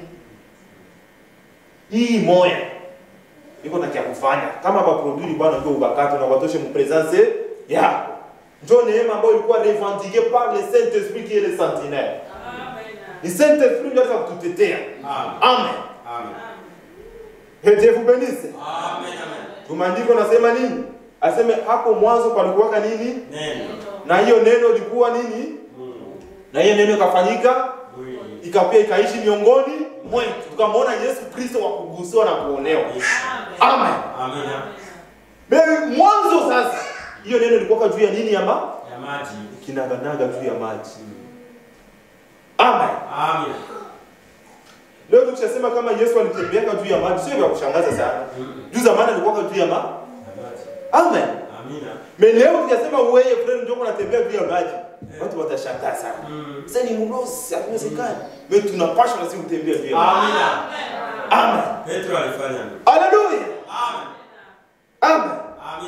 Hii moya. Iko na kia kufanya. Kama ba produire bwana ndio ubakato na watoshe mu présence ya. Ndio neema ambayo ilikuwa revendiquée par le Saint-Esprit qui est le sentinelle. Amen. Le Saint-Esprit ndio atakutetea. Amen. Amen. Amen. Dieu vous bénisse. Amen. Amen. Tumandiko nasema nini? Aseme hapo mwanzo palikuwa nini? Neno. Na hiyo neno lilikuwa nini? Mm. Na hiyo neno ikafanyika? Mm. Ikapia ikaishi miongoni mwetu. Tukamwona Yesu Kristo wa kuguswa na kuonewa. Amen. Amen. Amen. Mwanzo sasa hiyo neno lilikuwa juu ya nini ya ma? Ya maji. Kinaganaga juu ya maji. Amen. Amen. Leo tukisema kama Yesu alitembea juu ya maji sio vya kushangaza sana. Juu zamani alikuwa juu ya ma? maji. Amen. Amina. Mais leo tukisema wewe friend ndio unatembea juu ya maji. Watu watashangaa sana. Sasa ni mlosi haiwezekani. Mais tunapaswa na sisi kutembea juu ya maji. Amina. Amen. Petro alifanya. Haleluya. Amen. Amen.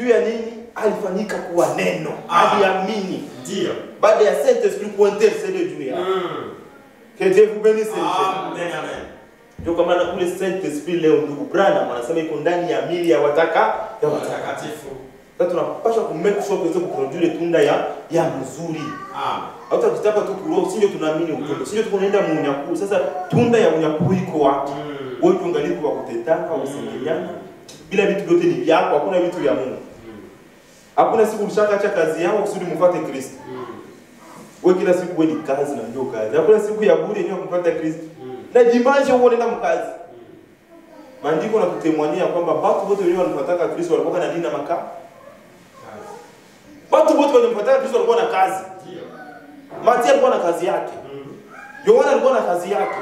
juu ya nini? Alifanyika kuwa neno. Ah. Aliamini. Ndio. Baada ya Saint-Esprit kuintercede juu yake. Mm. Que Dieu vous bénisse. Amen, amen. Ndio kwa maana kule Saint-Esprit leo ndugu Branham anasema iko ndani ya mili ya wataka ya Watakatifu. Sasa tunapaswa ku make sure tuweze kuproduce tunda ya ya mzuri. Amen. Hata tukitaka tu kuroho, sio tunaamini ukweli. Sio tunaenda munyaku. Sasa tunda ya unyaku iko wapi? Mm. Wewe tuangalie kwa kutetaka, usingiliana. Bila vitu vyote ni vyako, hakuna vitu vya Mungu. Hakuna siku ushakaacha kazi yako kusudi mfuate Kristo. Mm. Wewe kila siku wewe ni kazi na ndio kazi. Hakuna siku ya bure yenyewe kumfuata Kristo. Mm. Na dimanche wewe unaenda mkazi. Maandiko na kutemwania kwamba watu wote wenyewe wanafuata Kristo walikuwa na dini na makaa. Watu wote wanafuata Kristo walikuwa na kazi. Ndio. Matia alikuwa na kazi yake. Mm. Yohana alikuwa na kazi yake.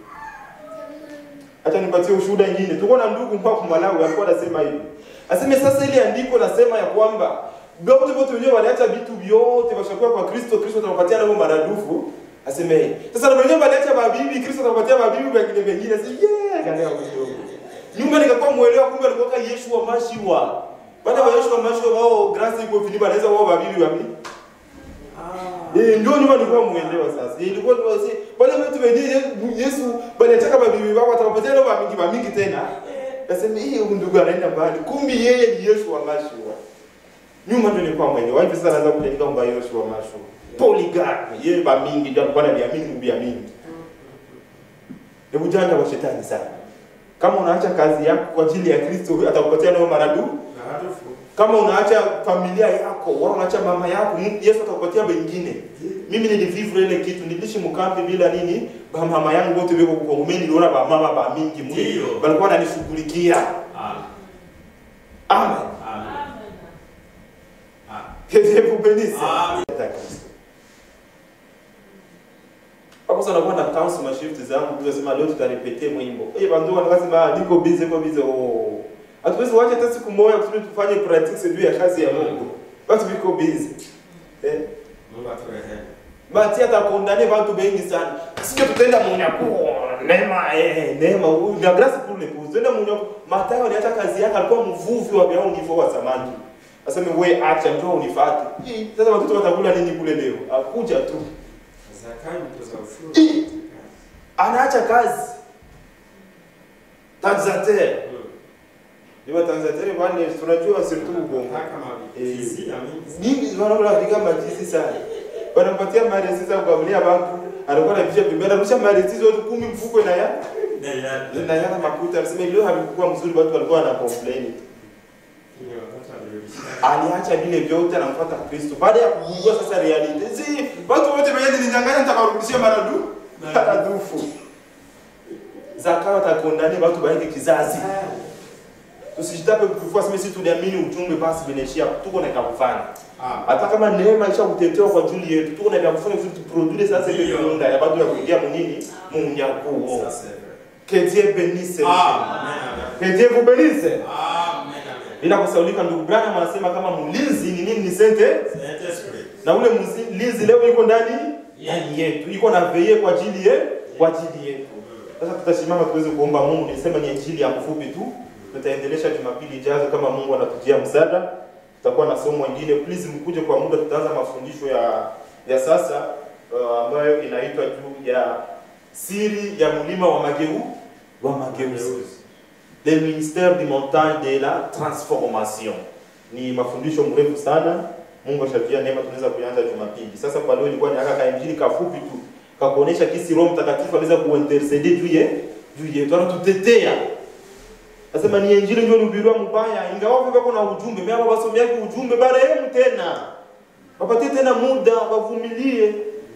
Acha nipatie ushuhuda nyingine. Tulikuwa na ndugu mpaka Malawi alikuwa anasema hivi. Aseme sasa ile andiko nasema ya kwamba wote wote wenyewe waliacha vitu vyote washakuwa kwa Kristo, Kristo atawapatia nao maradufu. Aseme sasa na wenyewe waliacha mabibi, Kristo atawapatia mabibi wengine wengine. Sasa yeah, kanea kidogo. Nyumba nikakuwa muelewa kumbe alikuwa Yesu wa Mashiwa. Baada ya Yesu wa Mashiwa wao grace iko filiba anaweza wao mabibi wapi? Ah. Eh, ndio nyumba nilikuwa muelewa sasa. Ilikuwa basi wale watu wengine Yesu bali ataka mabibi wao atawapatia nao mabibi mingi tena. Nasema hii ndugu anaenda mbali. Kumbi yeye ni Yesu wa Mashiwa. Nyuma ndio nilikuwa mwenyewe. Hivi sasa naanza kujenga kwamba Yesu wa Mashiwa. Polygamy. Yeye ba mingi ndio alikuwa anaamini kubiamini. Ni ujanja wa shetani sana. Kama unaacha kazi yako kwa ajili ya Kristo, atakupatia nayo maradufu. Maradufu. Kama unaacha familia yako, wala unaacha mama yako, Yesu atakupatia wengine. Mimi nilivivre ile kitu, niliishi mkambi bila nini? Ba mama yangu wote wako kwa mimi niliona ba mama ba mingi mwe. Walikuwa wananishughulikia. Amen. Amen. Amen. Que Dieu vous bénisse. Amen. Hapo sana kwa na counsel ma shift zangu tunasema leo tutarepete mwimbo. Eh bandu wanasema niko busy kwa busy oh. Hatuwezi wacha hata siku moja kusudi tufanye practice juu ya kazi ya Mungu. Watu wiko busy. Eh? Mungu aturehe. Bati atakondane watu wengi sana. Sio tutaenda munyaku. Neema eh neema huyu na grace pour les pauvres. Tutaenda munyaku. Mathayo aliacha kazi yake alikuwa mvuvi wa vyao ndivyo wa zamani. Aseme wewe acha njoo unifuate. Sasa watoto watakula nini kule leo? Akuja tu. Zakai mtoza ushuru. Anaacha kazi. Tanzania. Niwa Tanzania wale tunajua surtout Bongo. Eh, nyingi wanaona piga majizi sana. Wanampatia marezi za kugabulia watu. Alikuwa anapisha pembeni, anarusha marezi zote kumi mfuko na ya. Na yana makuta, anasema leo havikuwa mzuri, watu walikuwa wana complain. Aliacha vile vyote anamfuata Kristo. Baada ya kugundua sasa reality. Si watu wote wenyewe nilinyang'anya nitakarudishia maradufu. Maradufu. Zakayo atakondani watu baadhi kizazi. Tusijitape kufua sisi sisi tuliamini ujumbe basi beneshia tuko na kufanya. Hata kama neema isha kutetea kwa ajili yetu tuko na vya kufanya vitu tuproduce sasa ile kunda ya watu ya kuingia munini munyakuo. Que Dieu bénisse. Amen. Que Dieu vous bénisse. Amen. Bila kusaulika ndugu Branham anasema kama mlinzi ni nini ni sente? Saint-Esprit. Na ule mlinzi leo yuko ndani ndani yetu. Yuko na veille kwa ajili yetu, kwa ajili yetu. Sasa tutasimama tuweze kuomba Mungu. Nilisema ni injili ya mfupi tu. Tutaendelesha Jumapili ijazo kama Mungu anatujia msaada. Tutakuwa na somo lingine. Please mkuje kwa muda, tutaanza mafundisho ya ya sasa uh, ambayo inaitwa juu ya siri ya mlima wa mageu wa mageuzi. Le ministère du montagne de la transformation. Ni mafundisho mrefu sana. Mungu ashatia neema tunaweza kuanza Jumapili. Sasa kwa leo ilikuwa ni aka kainjili kafupi tu. Kakuonesha kisi Roho Mtakatifu anaweza kuintercede juu ye juu yetu anatutetea. Nasema ni injili ndio nihubiriwa mbaya, ingawa wako na ujumbe, mimi hapa basomea ujumbe barehemu tena. Wapatie tena muda, wavumilie.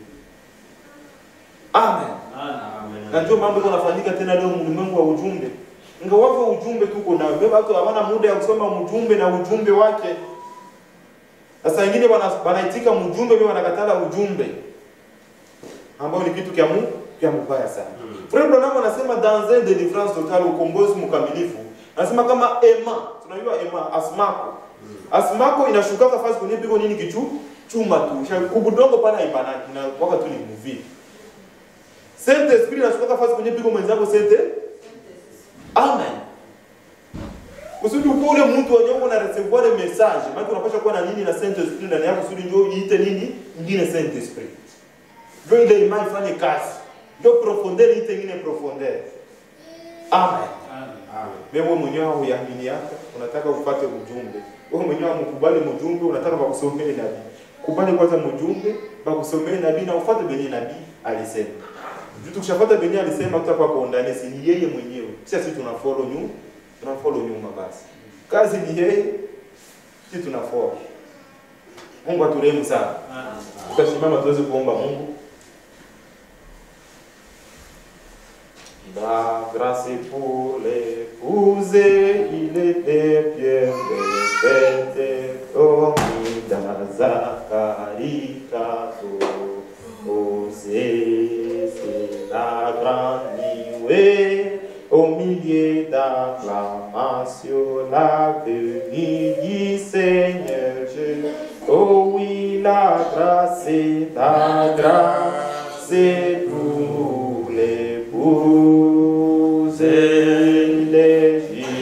Amen. Amen. Na ndio mambo yanafanyika tena leo ulimwengu wa ujumbe. Ingawa ujumbe tuko na wewe watu hawana muda ya kusoma ujumbe na ujumbe wake. Sasa wengine wanaitika ujumbe, mimi wanakatala ujumbe. Ambao ni kitu kia Mungu, kia mbaya sana. Frère Branham anasema dans un délivrance totale, ukombozi mkamilifu. Anasema kama ema, tunajua ema asmako. Asmako inashuka fasi kwenye pigo nini kichu? Chuma tu. Kubudongo pana ibanaki na waka tu ni mvi. Saint Esprit inashuka fasi kwenye pigo mwenzako sente. Amen. kusudi kule mtu wenyewe uko na recevoir message, maana unapaswa kuwa na nini na Saint Esprit ndani yako, kusudi ndio iite nini nyingine Saint Esprit. Ndio ile imani ifanye kazi. Ndio profondeur iite nyingine profondeur. Amen. Amen. Wewe mwenyewe uyaamini yako, unataka upate ujumbe. Wewe mwenyewe umkubali mjumbe, unataka bakusomee nabii. Kubali kwanza mjumbe, bakusomee nabii na ufuate benye nabii alisema. Vitu kishafuata benye alisema tutakuwa kuondane, si ni yeye mwenyewe. Sisi tuna follow nyuma, tuna follow nyuma basi. Kazi ni yeye, sisi tuna follow. Mungu aturehemu sana. Tukasimama tuweze kuomba Mungu. La grâce pour l'épouser, il était bien fait, Omida Zakarikato, Osé, c'est la grande nuée, au milieu d'acclamations, la venue du Seigneur Jésus. Oh oui, la grâce est ta grâce, c'est pour l'épouse. Les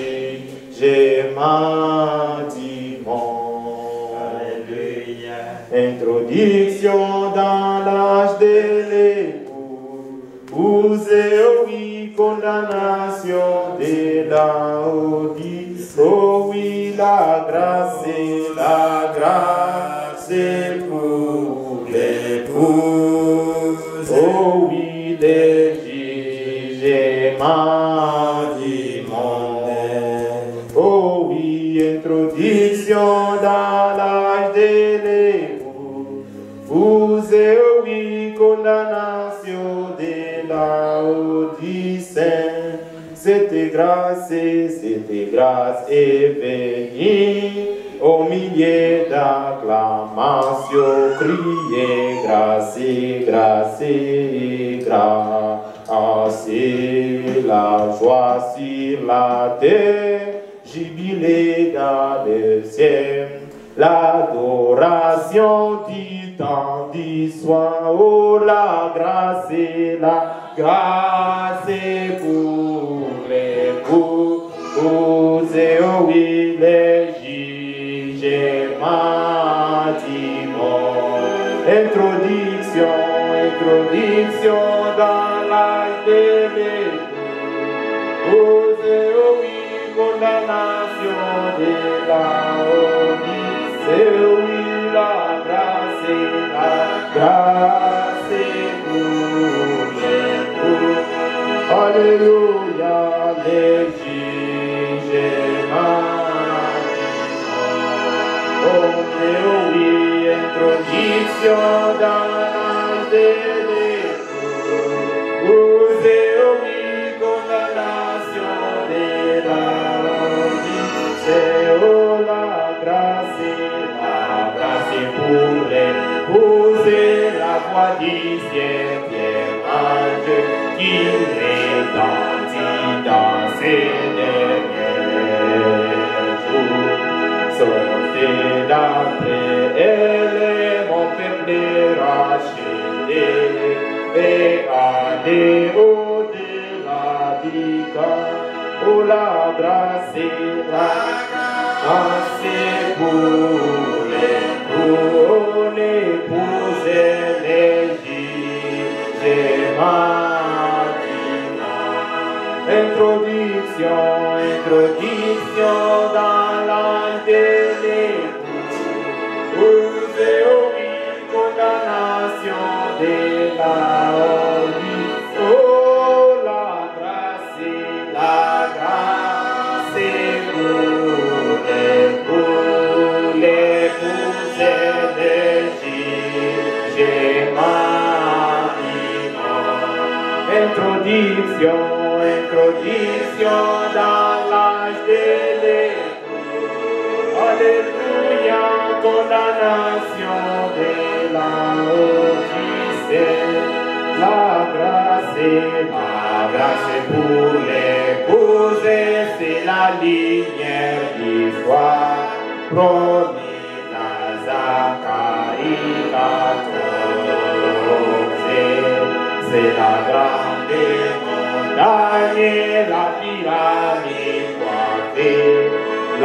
jugements du monde. Alléluia. Introduction dans l'âge de l'épouse. Oh oui, condamnation de la Odyssée. Oh oui, la grâce et la grâce est pour l'épouse. Oh oui, les jugements du monde. Oh oui, introduction dans l'âge de l'épouse. Oh oui, condamnation de la Odyssée. Cette grâce, cette grâce est venue au milieu d'acclamations, crier grâce, grâce, grâce, la joie sur la terre, jubilé dans le ciel, l'adoration du temps du soir, oh la grâce, la grâce pour l'époux, oh oui, les jugements du monde. Introduction, introduction dans l'âge de l'époux, oh oui, condamnation de la Odyssée, oui, la grâce, la grâce pour l'époux. Alléluia, les jugements. Oh oui, introduction dans l'âge de l'époux. Oh oui, condamnation de la Odyssée. Oh la grâce, la grâce pour l'épouser, la voix du septième ange qui retentit dans ces derniers jours. Sortez d'après elle, mon peuple racheté, et allez au-delà du camp, où la grâce est la grâce pour l'époux, l'épouse et les jugements du monde. Introduction, introduction dans l'âge de l'époux. Vous et oui, condamnation de la Odyssée. Oh, la grâce, la grâce pour l'époux, l'épouse et les jugements du monde. Introduction, introduction dans l'âge de l'époux. Alléluia, condamnation de la Odyssée. La grâce, la grâce pour l'épouse, c'est la lumière du soir. Promis à Zacharie quatorze. C'est la grande montagne, la pyramide coiffée.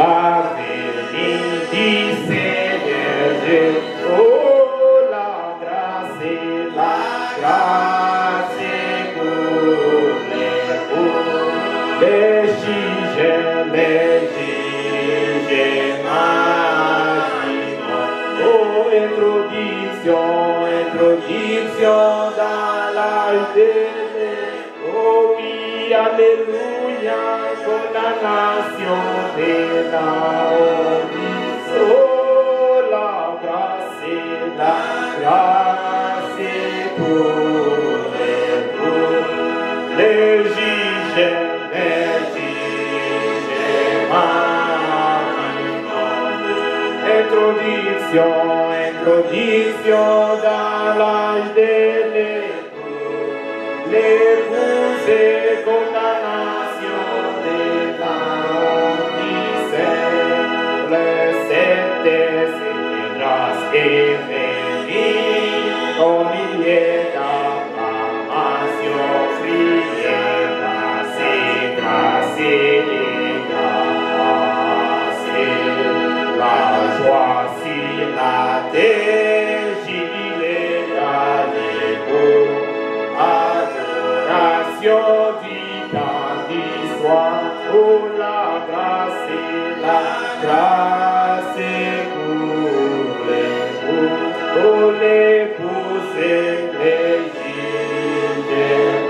la venue du Seigneur Jésus. Oh, la grâce et la grâce est pour les pauvres, les juges, les juges magiquement. Oh, introduction, introduction dans la vie. Oh oui, alléluia, condamnation de la honte. Oh, la grâce et la grâce est pour les pauvres, les juges, les juges magiquement. Introduction, introduction dans l'âge de l'époux, l'épouse et condamnation de la honte. Le Saint-Esprit grâce est venu au milieu d'acclamation, prière, grâce, grâce et grâce. La joie sur la terre, jubilé d'Alléluia, adoration du temps du soir, oh la grâce et la grâce pour l'époux, oh l'épouse et les juges.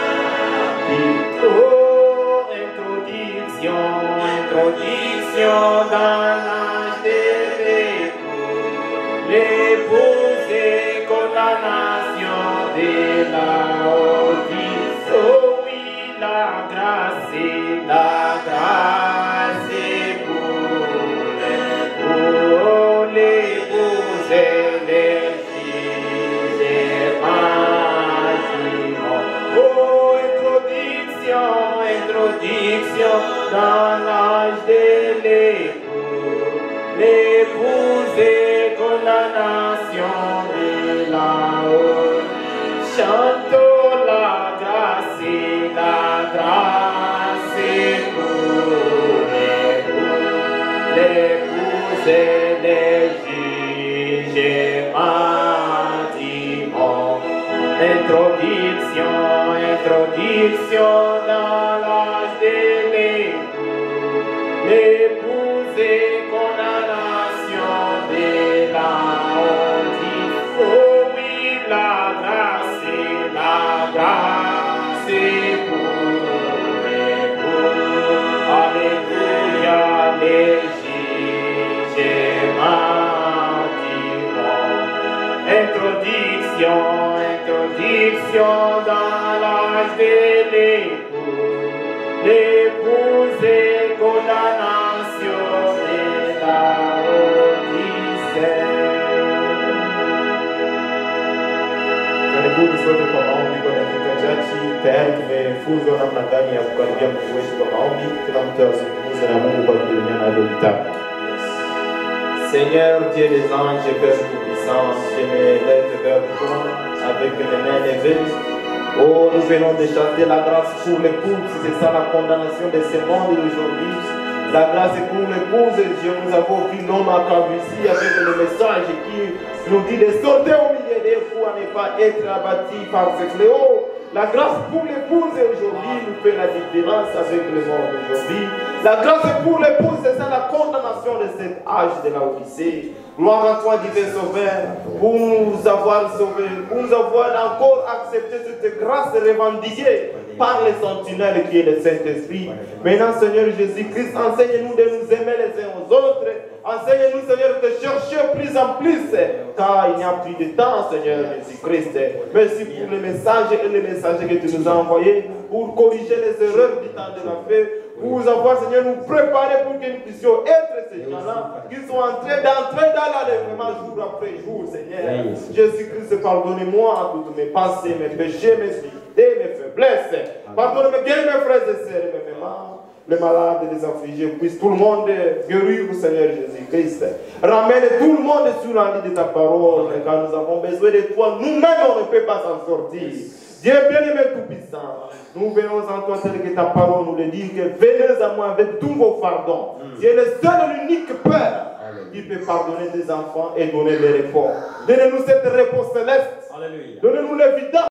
Oh, introduction, introduction dans l'âge de l'époux, l'épouse et condamnation de la honte. Oh oui, la grâce et la grâce est pour l'époux, oh l'épouse et les juges magiquement. Oh, introduction, introduction dans l'âge de l'époux, l'épouse et condamnation de la honte. Chantons la grâce et la grâce est pour l'époux, l'épouse et les juges magiquement. Introduction, introduction dans l'âge de l'époux, l'épouse et condamnation de la honte. Oh oui, la grâce et la grâce est pour l'époux. Alléluia, les juges magiquement. Introduction, introduction dans l'âge de l'époux, l'épouse et condamnation de la Odyssée. Karibuni sote kwa maombi kwenye dakika chache. Tayari tumefuzwa namna gani ya kukaribia Mungu wetu kwa maombi. Kila mtu azungumze na Mungu kwa kile anavyotaka. Seigneur Dieu des anges, Père tout-puissant, je me lève vers toi avec mes mains levées. Oh, nous venons de chanter la grâce pour l'épouse, c'est ça la condamnation de ce monde d'aujourd'hui. La grâce pour l'épouse, Dieu, nous avons vu l'homme ici avec le message qui nous dit de sauter au milieu des fous à ne pas être abattu par ce fléau. La grâce pour l'épouse aujourd'hui nous fait la différence avec le monde aujourd'hui. La grâce pour l'épouse, c'est ça la condamnation de cet âge de la Odyssée. Gloire à toi, divin Sauveur, pour nous avoir sauvés, pour nous avoir encore accepté cette grâce revendiquée par les sentinelles qui est le Saint-Esprit. Maintenant, Seigneur Jésus-Christ, enseigne-nous de nous aimer les uns aux autres. Enseigne-nous, Seigneur, de chercher plus en plus, car il n'y a plus de temps, Seigneur Jésus-Christ. Merci pour le message et les messages que tu nous as envoyés pour corriger les erreurs du temps de la paix, pour nous avoir, Seigneur, nous préparer pour que nous puissions être ces gens-là qui sont en train d'entrer dans l'enlèvement jour après jour, Seigneur. Jésus-Christ, pardonnez-moi toutes mes pensées, mes péchés, mes iniquités, mes faiblesses. Pardonnez-moi bien mes frères et sœurs et mes mamans, les malades et les affligés. Puisse tout le monde guérir, Seigneur Jésus-Christ. Ramène tout le monde sur la ligne de ta parole, car nous avons besoin de toi. Nous-mêmes, on ne peut pas s'en sortir. Dieu bien-aimé tout-puissant, nous venons en toi tel que ta parole nous le dit, que venez à moi avec tous vos pardons. Mm. Tu es le seul et l'unique Père qui peut pardonner tes enfants et donner les réponses. Donnez-nous cette réponse céleste. Donnez-nous l'évidence.